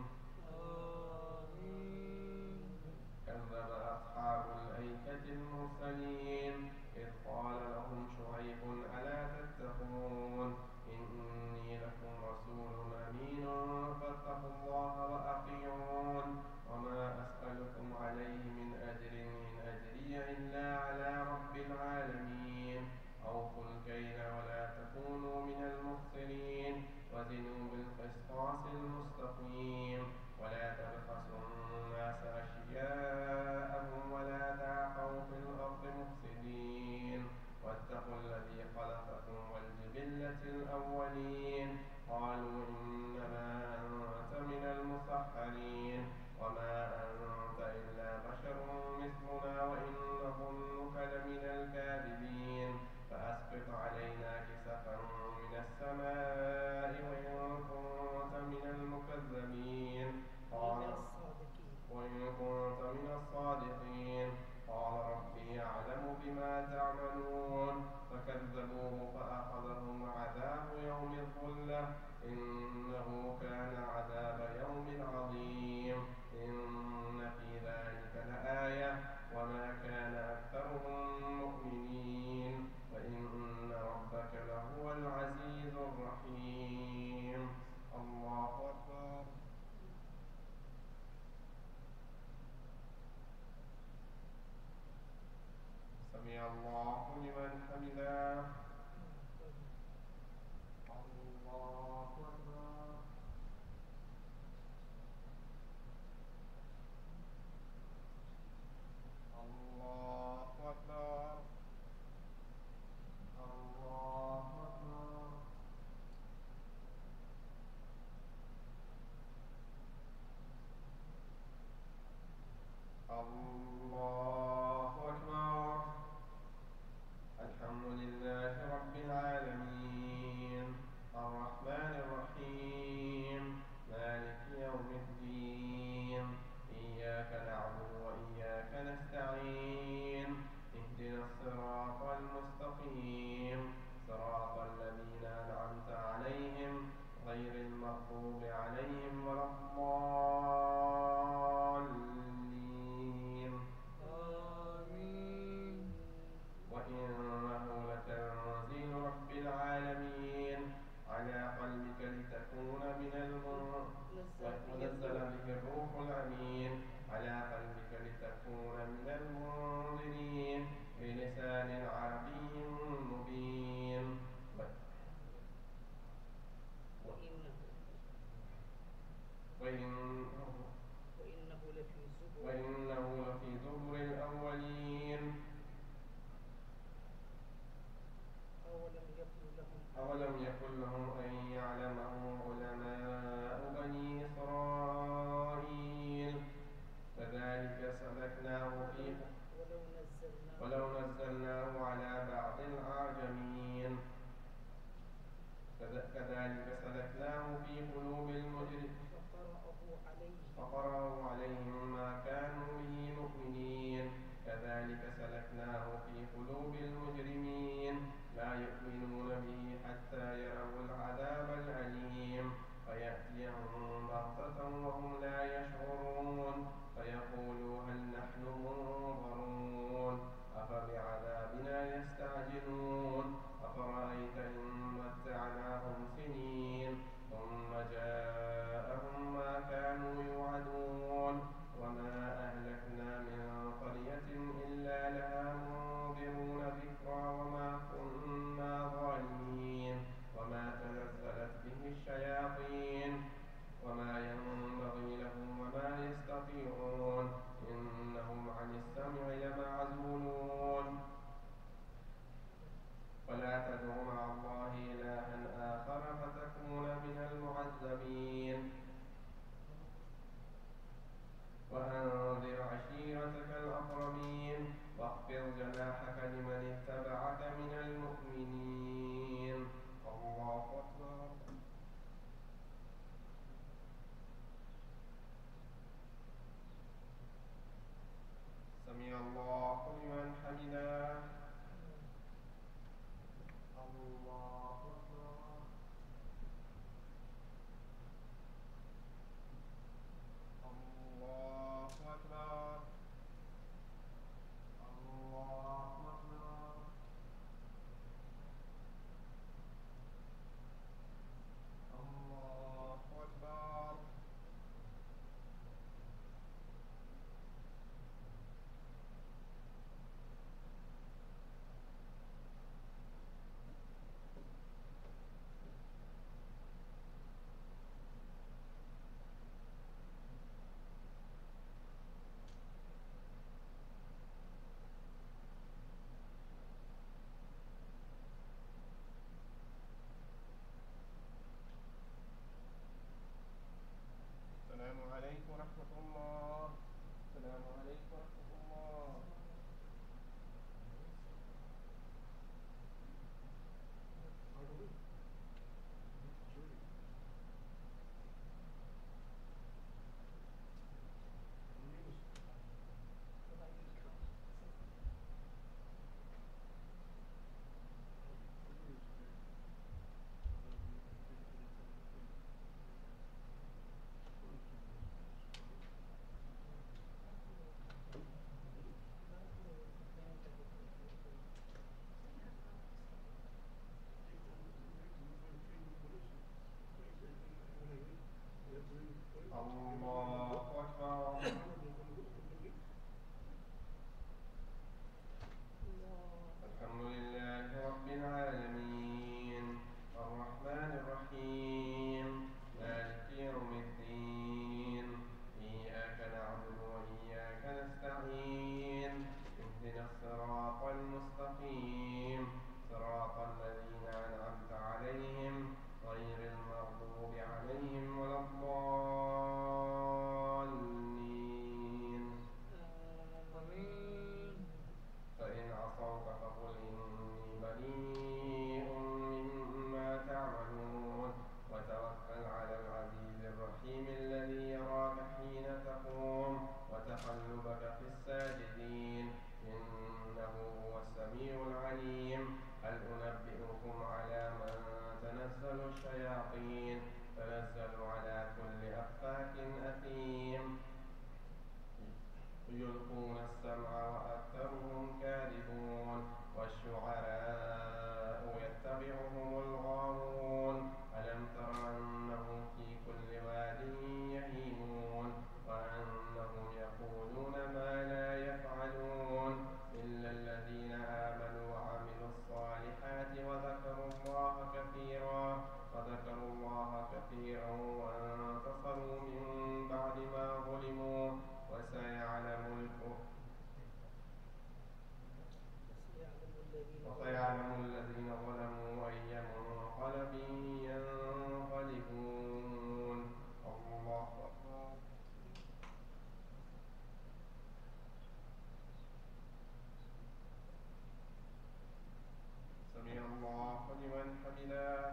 كذب أصحاب الأيكة المرسلين إذ قال لهم شعيب ألا تتقون إني لكم رسول أمين فاتقوا الله وأطيعون وما أسألكم عليه من أجر إن أجري إلا على رب العالمين. أوفوا الكيل ولا تكونوا من المخسرين وزنوا بالقسطاس المستقيم ولا تبخسوا الناس أشياءهم ولا تعثوا في الأرض مفسدين واتقوا الذي خلقكم والجبلة الأولين قالوا إنما أنت من المسحرين وما أنت إلا بشر مثلنا وإن نظنك لمن الكاذبين فأسقط علينا كسفا من السماء وإن كنت من المكذبين وإن كنت من الصادقين قال ربي يعلم بما تعملون فكذبوه فأخذهم عذاب يوم الظلة إنه كان عذاب يوم عظيم. إن في ذلك لآية وما كان أكثرهم مؤمنين وإن ربك لهو العزيز الرحيم. الله أكبر. سمع الله لمن حمده. الله أكبر. الله أكبر. الله أكبر. الله أكبر. الحمد لله رب العالمين الرحمن الرحيم مالك يوم الدين إياك نعبد وإياك نستعين اهدنا الصراط المستقيم صراط الذين أنعمت عليهم غير المغضوب عليهم ولا الضالين. وإنه لتنزيل رب العالمين على قلبك لتكون من ونزل به الروح الأمين على قلبك لتكون من المنذرين بلسان عربي مبين. وإنه لفي زبر الأولين. أولم يكن لهم أن يعلمه علماء بني إسرائيل كذلك سلكناه ولو نزلناه على بعض الأعجمين كذلك سلكناه في قلوب المجرمين فقرأوا عليهم ما كانوا به مؤمنين ورحمة الله. السلام عليكم ورحمة الله. الله أكبر. الحمد لله رب العالمين الرحمن الرحيم مالك يوم الدين إياك نعبد وإياك نستعين اهدنا الصراط المستقيم صراط الذين أنعمت عليهم غير المغضوب عليهم ولا الضالين. فإن عصوك فقل إني بريء مما تعملون وتوكل على العزيز الرحيم الذي يراك حين تقوم وتقلبك في الساجدين إنه هو السميع العليم. هل أنبئكم على من تنزل الشياطين تنزل على كل أفاك أثيم يلقون السمع وأكثرهم كاذبون والشعراء يتبعهم الغاوون. ألم تر أنهم في كل واد يهيمون وأنهم يقولون ما لا يفعلون إلا الذين آمنوا وعملوا الصالحات وذكروا الله كثيرا وانتصروا من بعد ما ظلموا وسيعلم الذين ظلموا أي منقلب ينقلبون. الله أكبر. سمع الله لمن حمده.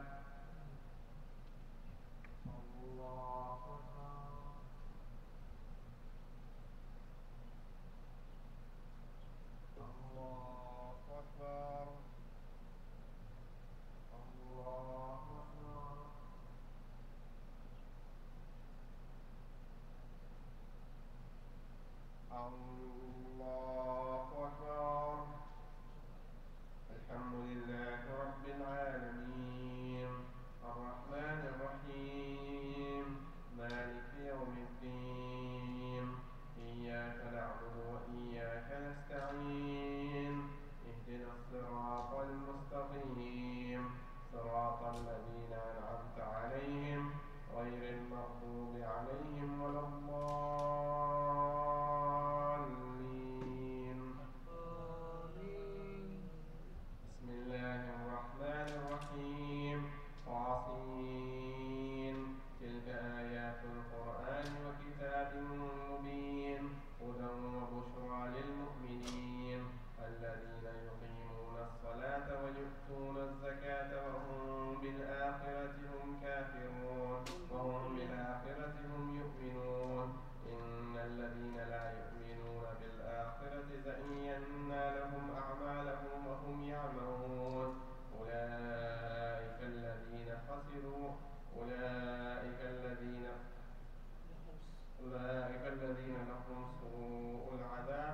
الله أكبر. الله أكبر. الله أكبر. الله أكبر. الحمد لله رب العالمين الرحمن الرحيم مالك يوم الدين إياك نعبد وإياك نستعين اهدنا الصراط المستقيم صراط الذين أنعمت عليهم غير المغضوب عليهم ولا الضالين. بسم الله الرحمن الرحيم طاسين تلك آيات القرآن وكتاب مبين هدى وبشرى للمؤمنين الذين يقيمون الصلاة ويؤتون الزكاة وهم بالآخرة هم كافرون وهم بالآخرة هم يؤمنون. إن الذين لا يؤمنون بالآخرة زينا لهم أعمالهم وهم يعملون أولئك الذين لهم سوء العذاب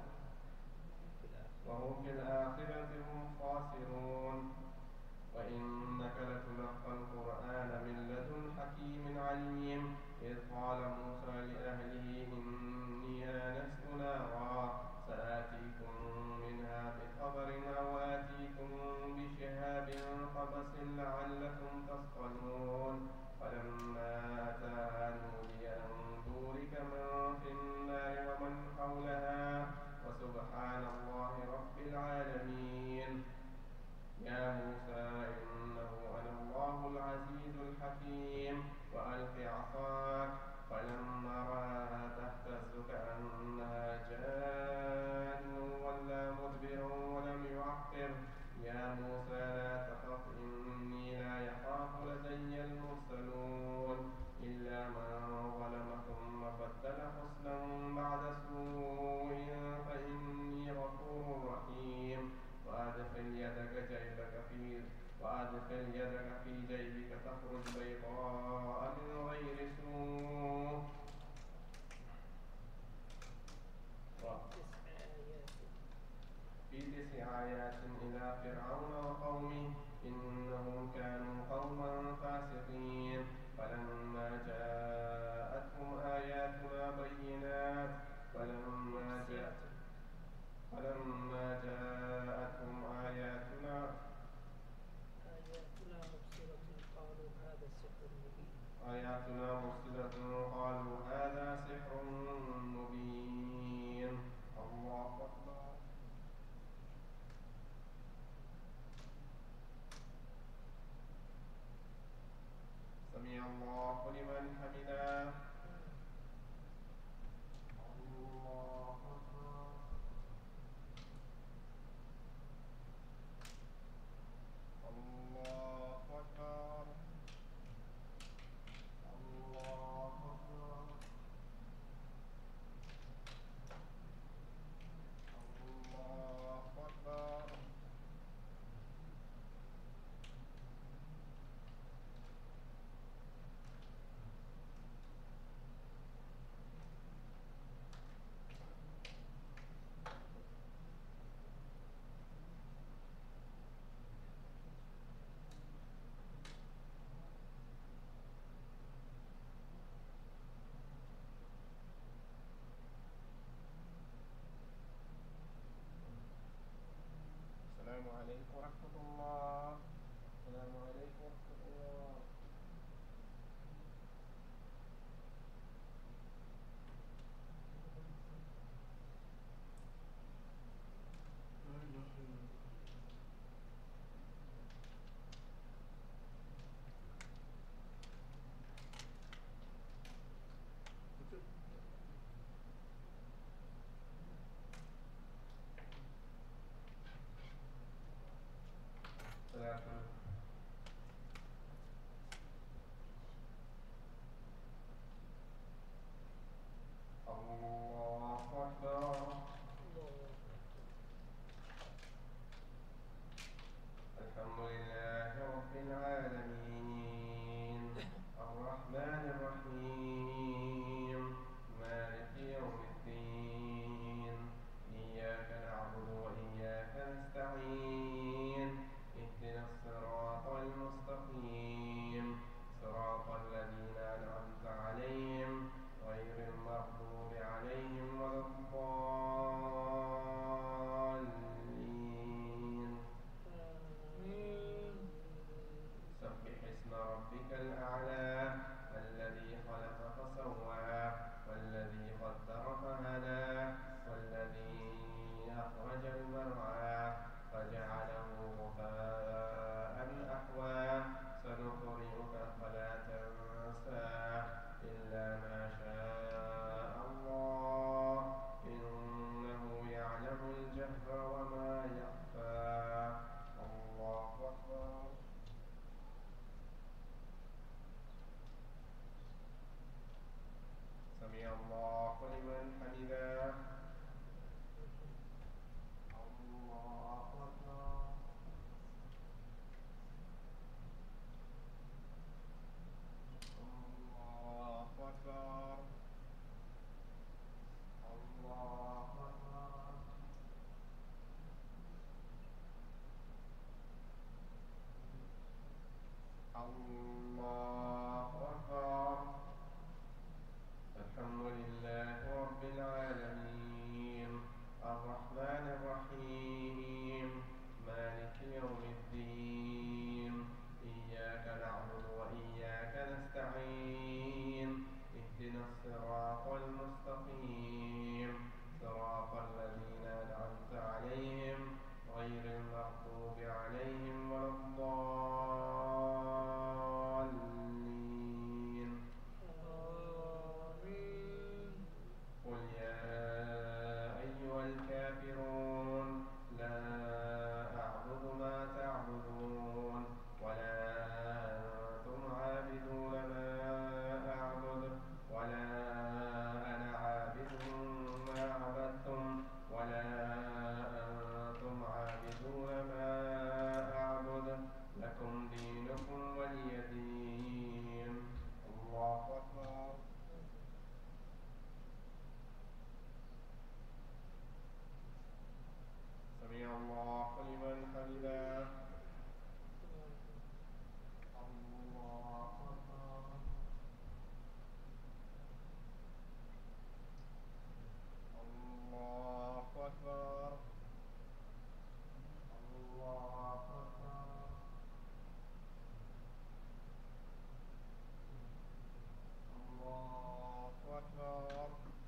وهم في الآخرة هم خاسرون. وإنك لتلقى القرآن من لدن حكيم عليم إذ قال موسى لأهله إني آنست نارا سآتيكم منها بخبر أو آتيكم بشهاب قبس لعلكم تصطلون. فلما أتاها نودي أن بورك من في النار ومن حولها وسبحان الله رب العالمين. يا موسى إنه أنا الله العزيز الحكيم وألق عصاك فلما رآها الرحمن الرحيم مالك يوم الدين إياك نعبد وإياك نستعين اهدنا الصراط المستقيم صراط الذين أنعمت عليهم غير المغضوب عليهم ولا الضالين آمين. قل يا أيها الكافرون لا أعبد ما تعبدون ولا أنتم عابدون ما أعبد ولا أنا عابد ما عبدتم ولا أنتم عابدون ما أعبد لكم دينكم ولي دين. الله أكبر. سمع الله لمن حمده. الله أكبر. الله أكبر. الله أكبر. الله أكبر.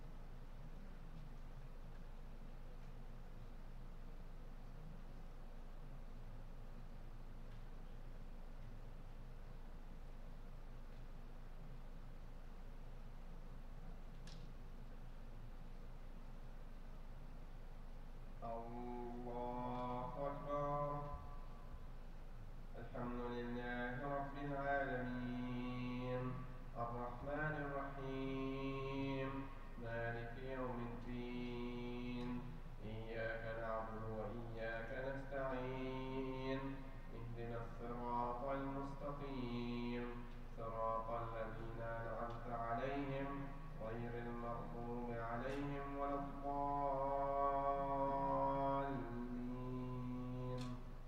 الله أكبر. الحمد لله رب العالمين الرحمن الرحيم مالك يوم الدين إياك نعبد وإياك نستعين اهدنا الصراط المستقيم صراط الذين أنعمت عليهم غير المغضوب عليهم ولا الضالين.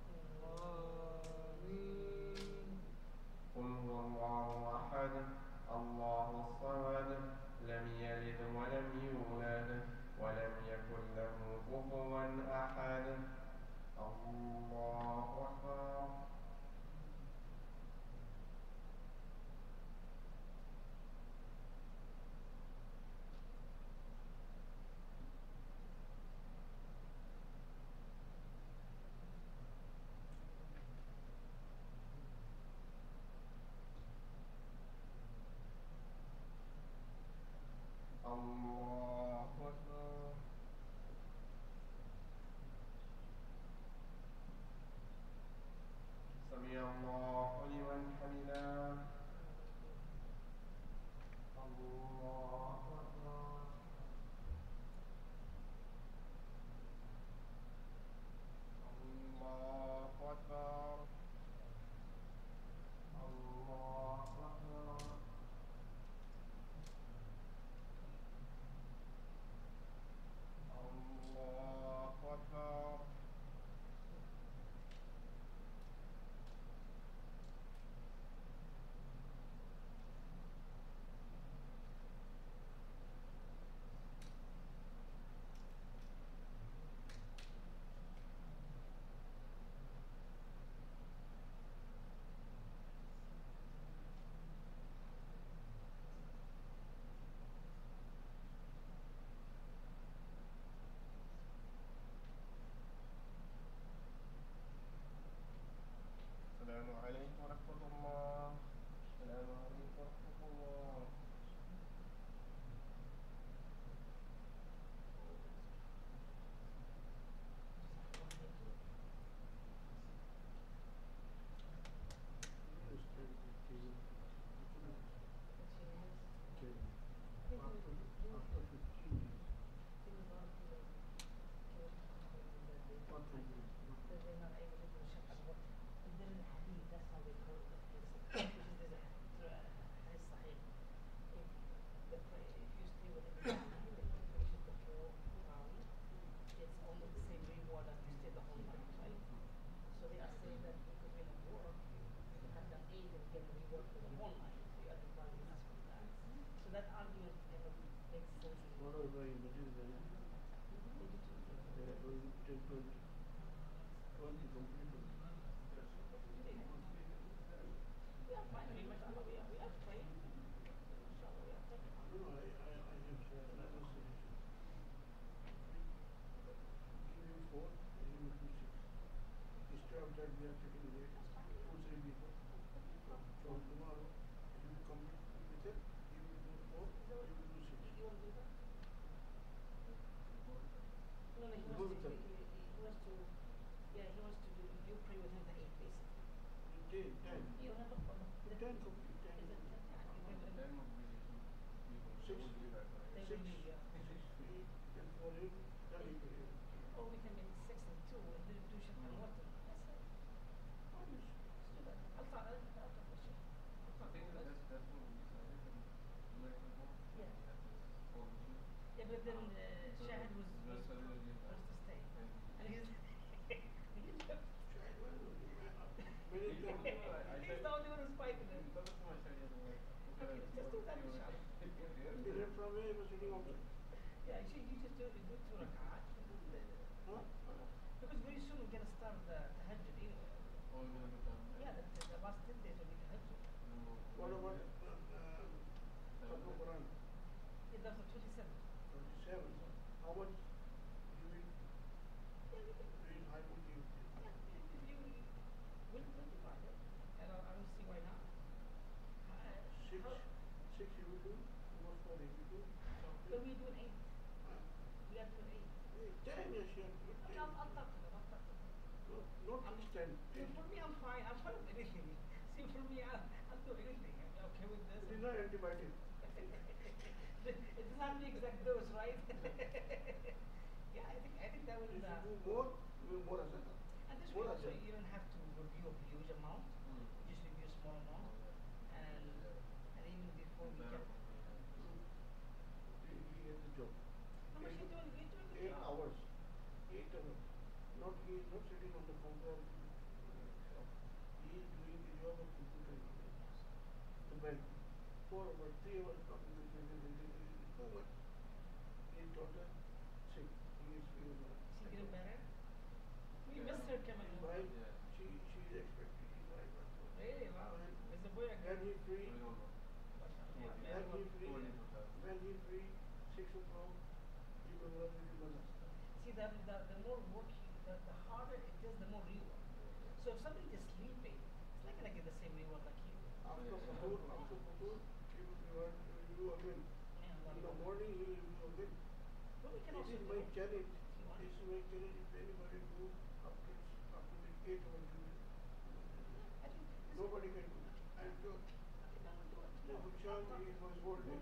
قل هو الله أحد الله الصمد لم يلد ولم يولد ولم يكن له كفوا أحد. الله أكبر. الله أكبر. Yeah, he wants to do. You pray with him the 8 basically. 10. You have a problem. 10 complete 10. Is it 10? Yeah, you pray with him. Then would be Six. They will leave, yeah. 6 feet and 4 in, then he will. Or we can make 6 and 2 and do shit and water. That's it. Let's do that. I'll talk to the shit. I think that's what we decided. Yeah. Yeah, but then Shahid was to stay. And he's Many times. he's the only one who's fighting him. Okay, just do that inshallah. He left from where he was sitting outside. Yeah, you just do 2 rakat. Huh? Because very soon we're gonna start the tahajjud anyway. Yeah, the last 10 days will be tahajjud. What about Khatm Quran? Yeah, that's the 27th. 27. How much do we Yeah, we can. read high would you? Yeah, we'll divide it. And I don't see why not. 6 How- you will do? What for you will do? But we do an 8. Huh? We are doing 8. 10 yes, you have to do 10. I'll talk to them. I'll talk to them. No, not just 10. Yeah, for me, I'm fine. I'm fine with anything. See, for me, I'll do anything. I'm okay with this. It is not antibiotic. It doesn't have to be exact dose, right? Yeah, I think that will. If you do more, you will more asada. And this More way also, asada. you don't have to review a huge amount. Just review a small amount, and even before we get. He has the job. How much you doing? You're doing good 8 job. hours. 8 hours. He is not sitting on the counter. He is doing the job of computer engineer. The bank. 4 hours, 3 hours talking with him. Too much. His daughter sick. He is feeling well. Is she getting better? We missed her coming. His wife, she is expecting his wife. Really? Wow. Is the boy a When good? he free, Yeah, when he free, 6 o'clock, he will run with his mother. See, the more work, the harder it is, the more reward. So if somebody is sleeping, it's not gonna get the same reward like you. After Futur, he will review again. Yeah, In the morning, he will review again. But we can This also is do my it. challenge. If you want. This is my challenge. If anybody do after the 8 hours, I think this nobody can do it. I am sure. I think I will do it. No, Bhujan, he was whole day.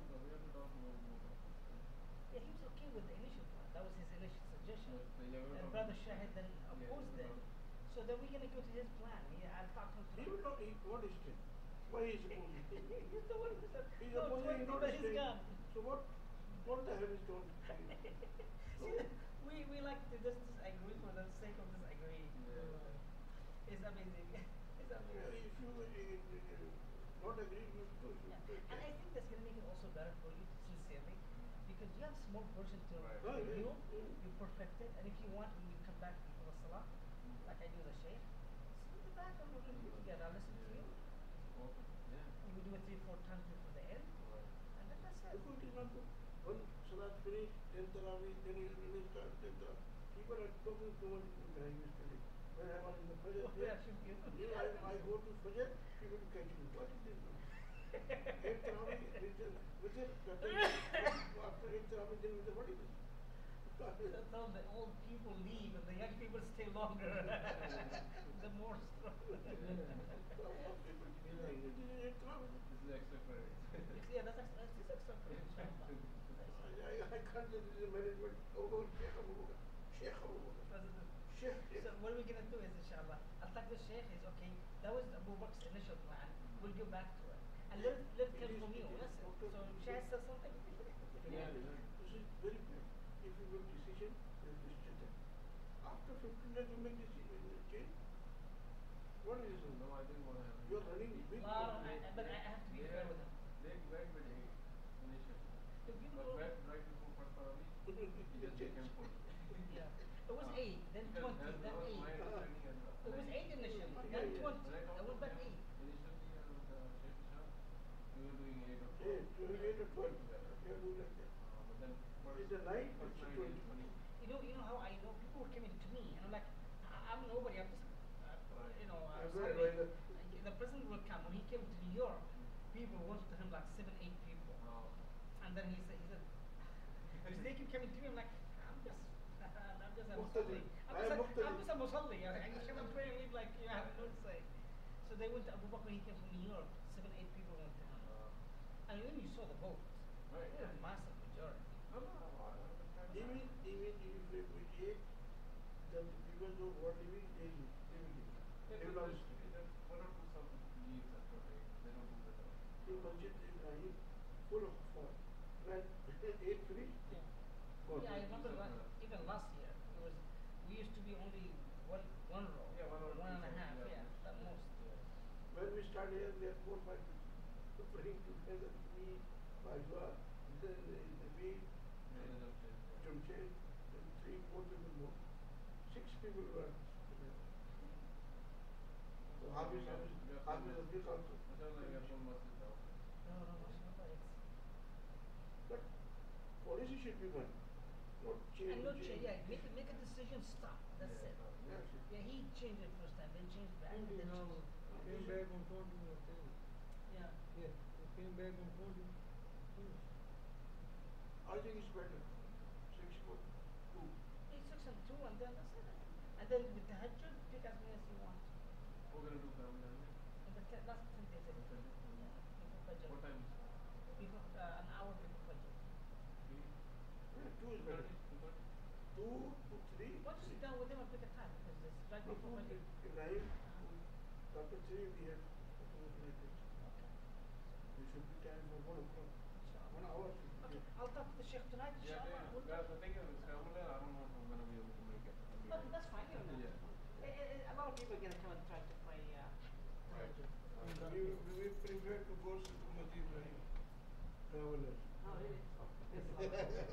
Yeah, he was okay with the initial plan. That was his initial suggestion. And Brother Shahid then opposed it. So then we're gonna go to his plan. I'll talk to He him. will not eat. What is it? Why is he opposing? He's the one who said, He's no, opposing 20 not by his staying. gun. So what the hell is going to say? See, we like to just disagree for the sake of disagreeing. It's amazing. It's amazing. If you not agree, you should. Yeah. And I think that's going to make it also better for you, sincerely, because you have a small version to Right. review, Yeah. you perfect it, and if you want, when you come back before the salah, like I do the shaykh, send it back and we'll review together. I'll listen to you. You do it 3-4 times before the end, and then that's it. Because it is not good. One salat finish, then Taraweeh, then you start, then Taraweeh. People are talking too much when I used to live. When I was in the Fajr, Oh, yeah, should be. I go to Fajr, people catch me. What is this? 8 Taraweeh, with it, after 8 Taraweeh, then with it, what is this? That's how the old people leave and the young people stay longer. The more struggle. Yeah, that's extra for I can't do this management. Oh, Sheikh Abu Bakr. Sheikh. So what we're gonna do is, inshallah, I'll talk to Sheikh is okay. That was Abu Bakr's initial plan. We'll go back to it and let it come from you. Listen. So Sheikh says something. Yeah, this is very bad. If you make decision, you have to stay there. After 15 days, you make decision, you change. What is it? No, I didn't want to have it. You are running big. But I have to be fair with him. They went with 8 initially. The people But who- right before first Taraweeh, he just became 40. Yeah. It was 8, then 20, Because then that was my 8. understanding as well. It was 8 initially, Yeah, then yeah. 20. When I I talked went to back him 8. initially with Sheikh Shah, we were doing 8 or 12. Yeah, 28 or 12. together. You are doing like that. But then It's the night, first it's night 20. is 20. You know how I know people were coming to me, and I'm like, I'm nobody. I'm just, I'm sorry. very advisor. The president will come. When he came to New York, people went to him like 7, 8 people, Oh. and then he said, because they keep coming to me. I'm like, I'm just Muqtadi. I am Muqtadi. I'm just a Musalli. You cannot pray and leave like you have no say. So they went to Abu Bakr, he came from New York. 7, 8 people went to him. And when you saw the boat, Right. they were a massive majority. Even if we mediate, the people who were living, they will live. They will always live. One or two some leaves after they don't do that. In Masjid Ibrahim, full of fun. When 8 finished, God. Yeah, I remember even last year, we used to be only one row. Yeah, one and a half, yeah. yeah, at most. When we started here, there were 4, 5 people praying together, me, my wife, then the me, Jumshed, and 3, 4 people more. 6 people were together. So Hafiz Abdul also. No, it's... But policy should be one. Not change. And not change, yeah, make a decision, stop, that's it. That's it. Yeah, he changed it first time, then changed back, and then changed. Came back on 20 or 10. Yeah. Yeah, he came back on 20. I think it's better. 6 foot 2. He took some 2 and then that's it. And then with the Hajj, pick as many as you want. We're going to do family. And the last 10 days, yeah, before Fajr. What time? Before, an hour before Fajr. Yeah, 2 is better. 2 to 3. Once you sit down with him and pick a time, because it's right before Fajr. Ibrahim, after 3 we have like this. Okay. We should be time for 1 o'clock. 1 hour should be. Okay, I'll talk to the Sheikh tonight, Yeah, inshallah. We'll the talk. thing is, scrambled, I don't know if I'm going to be able to make it. Okay, that's fine, you know. Yeah. A lot of people are going to come and try to pray Tahajjud. We prefer to go to Masjid Ibrahim. Travelers. Oh, really? Yes,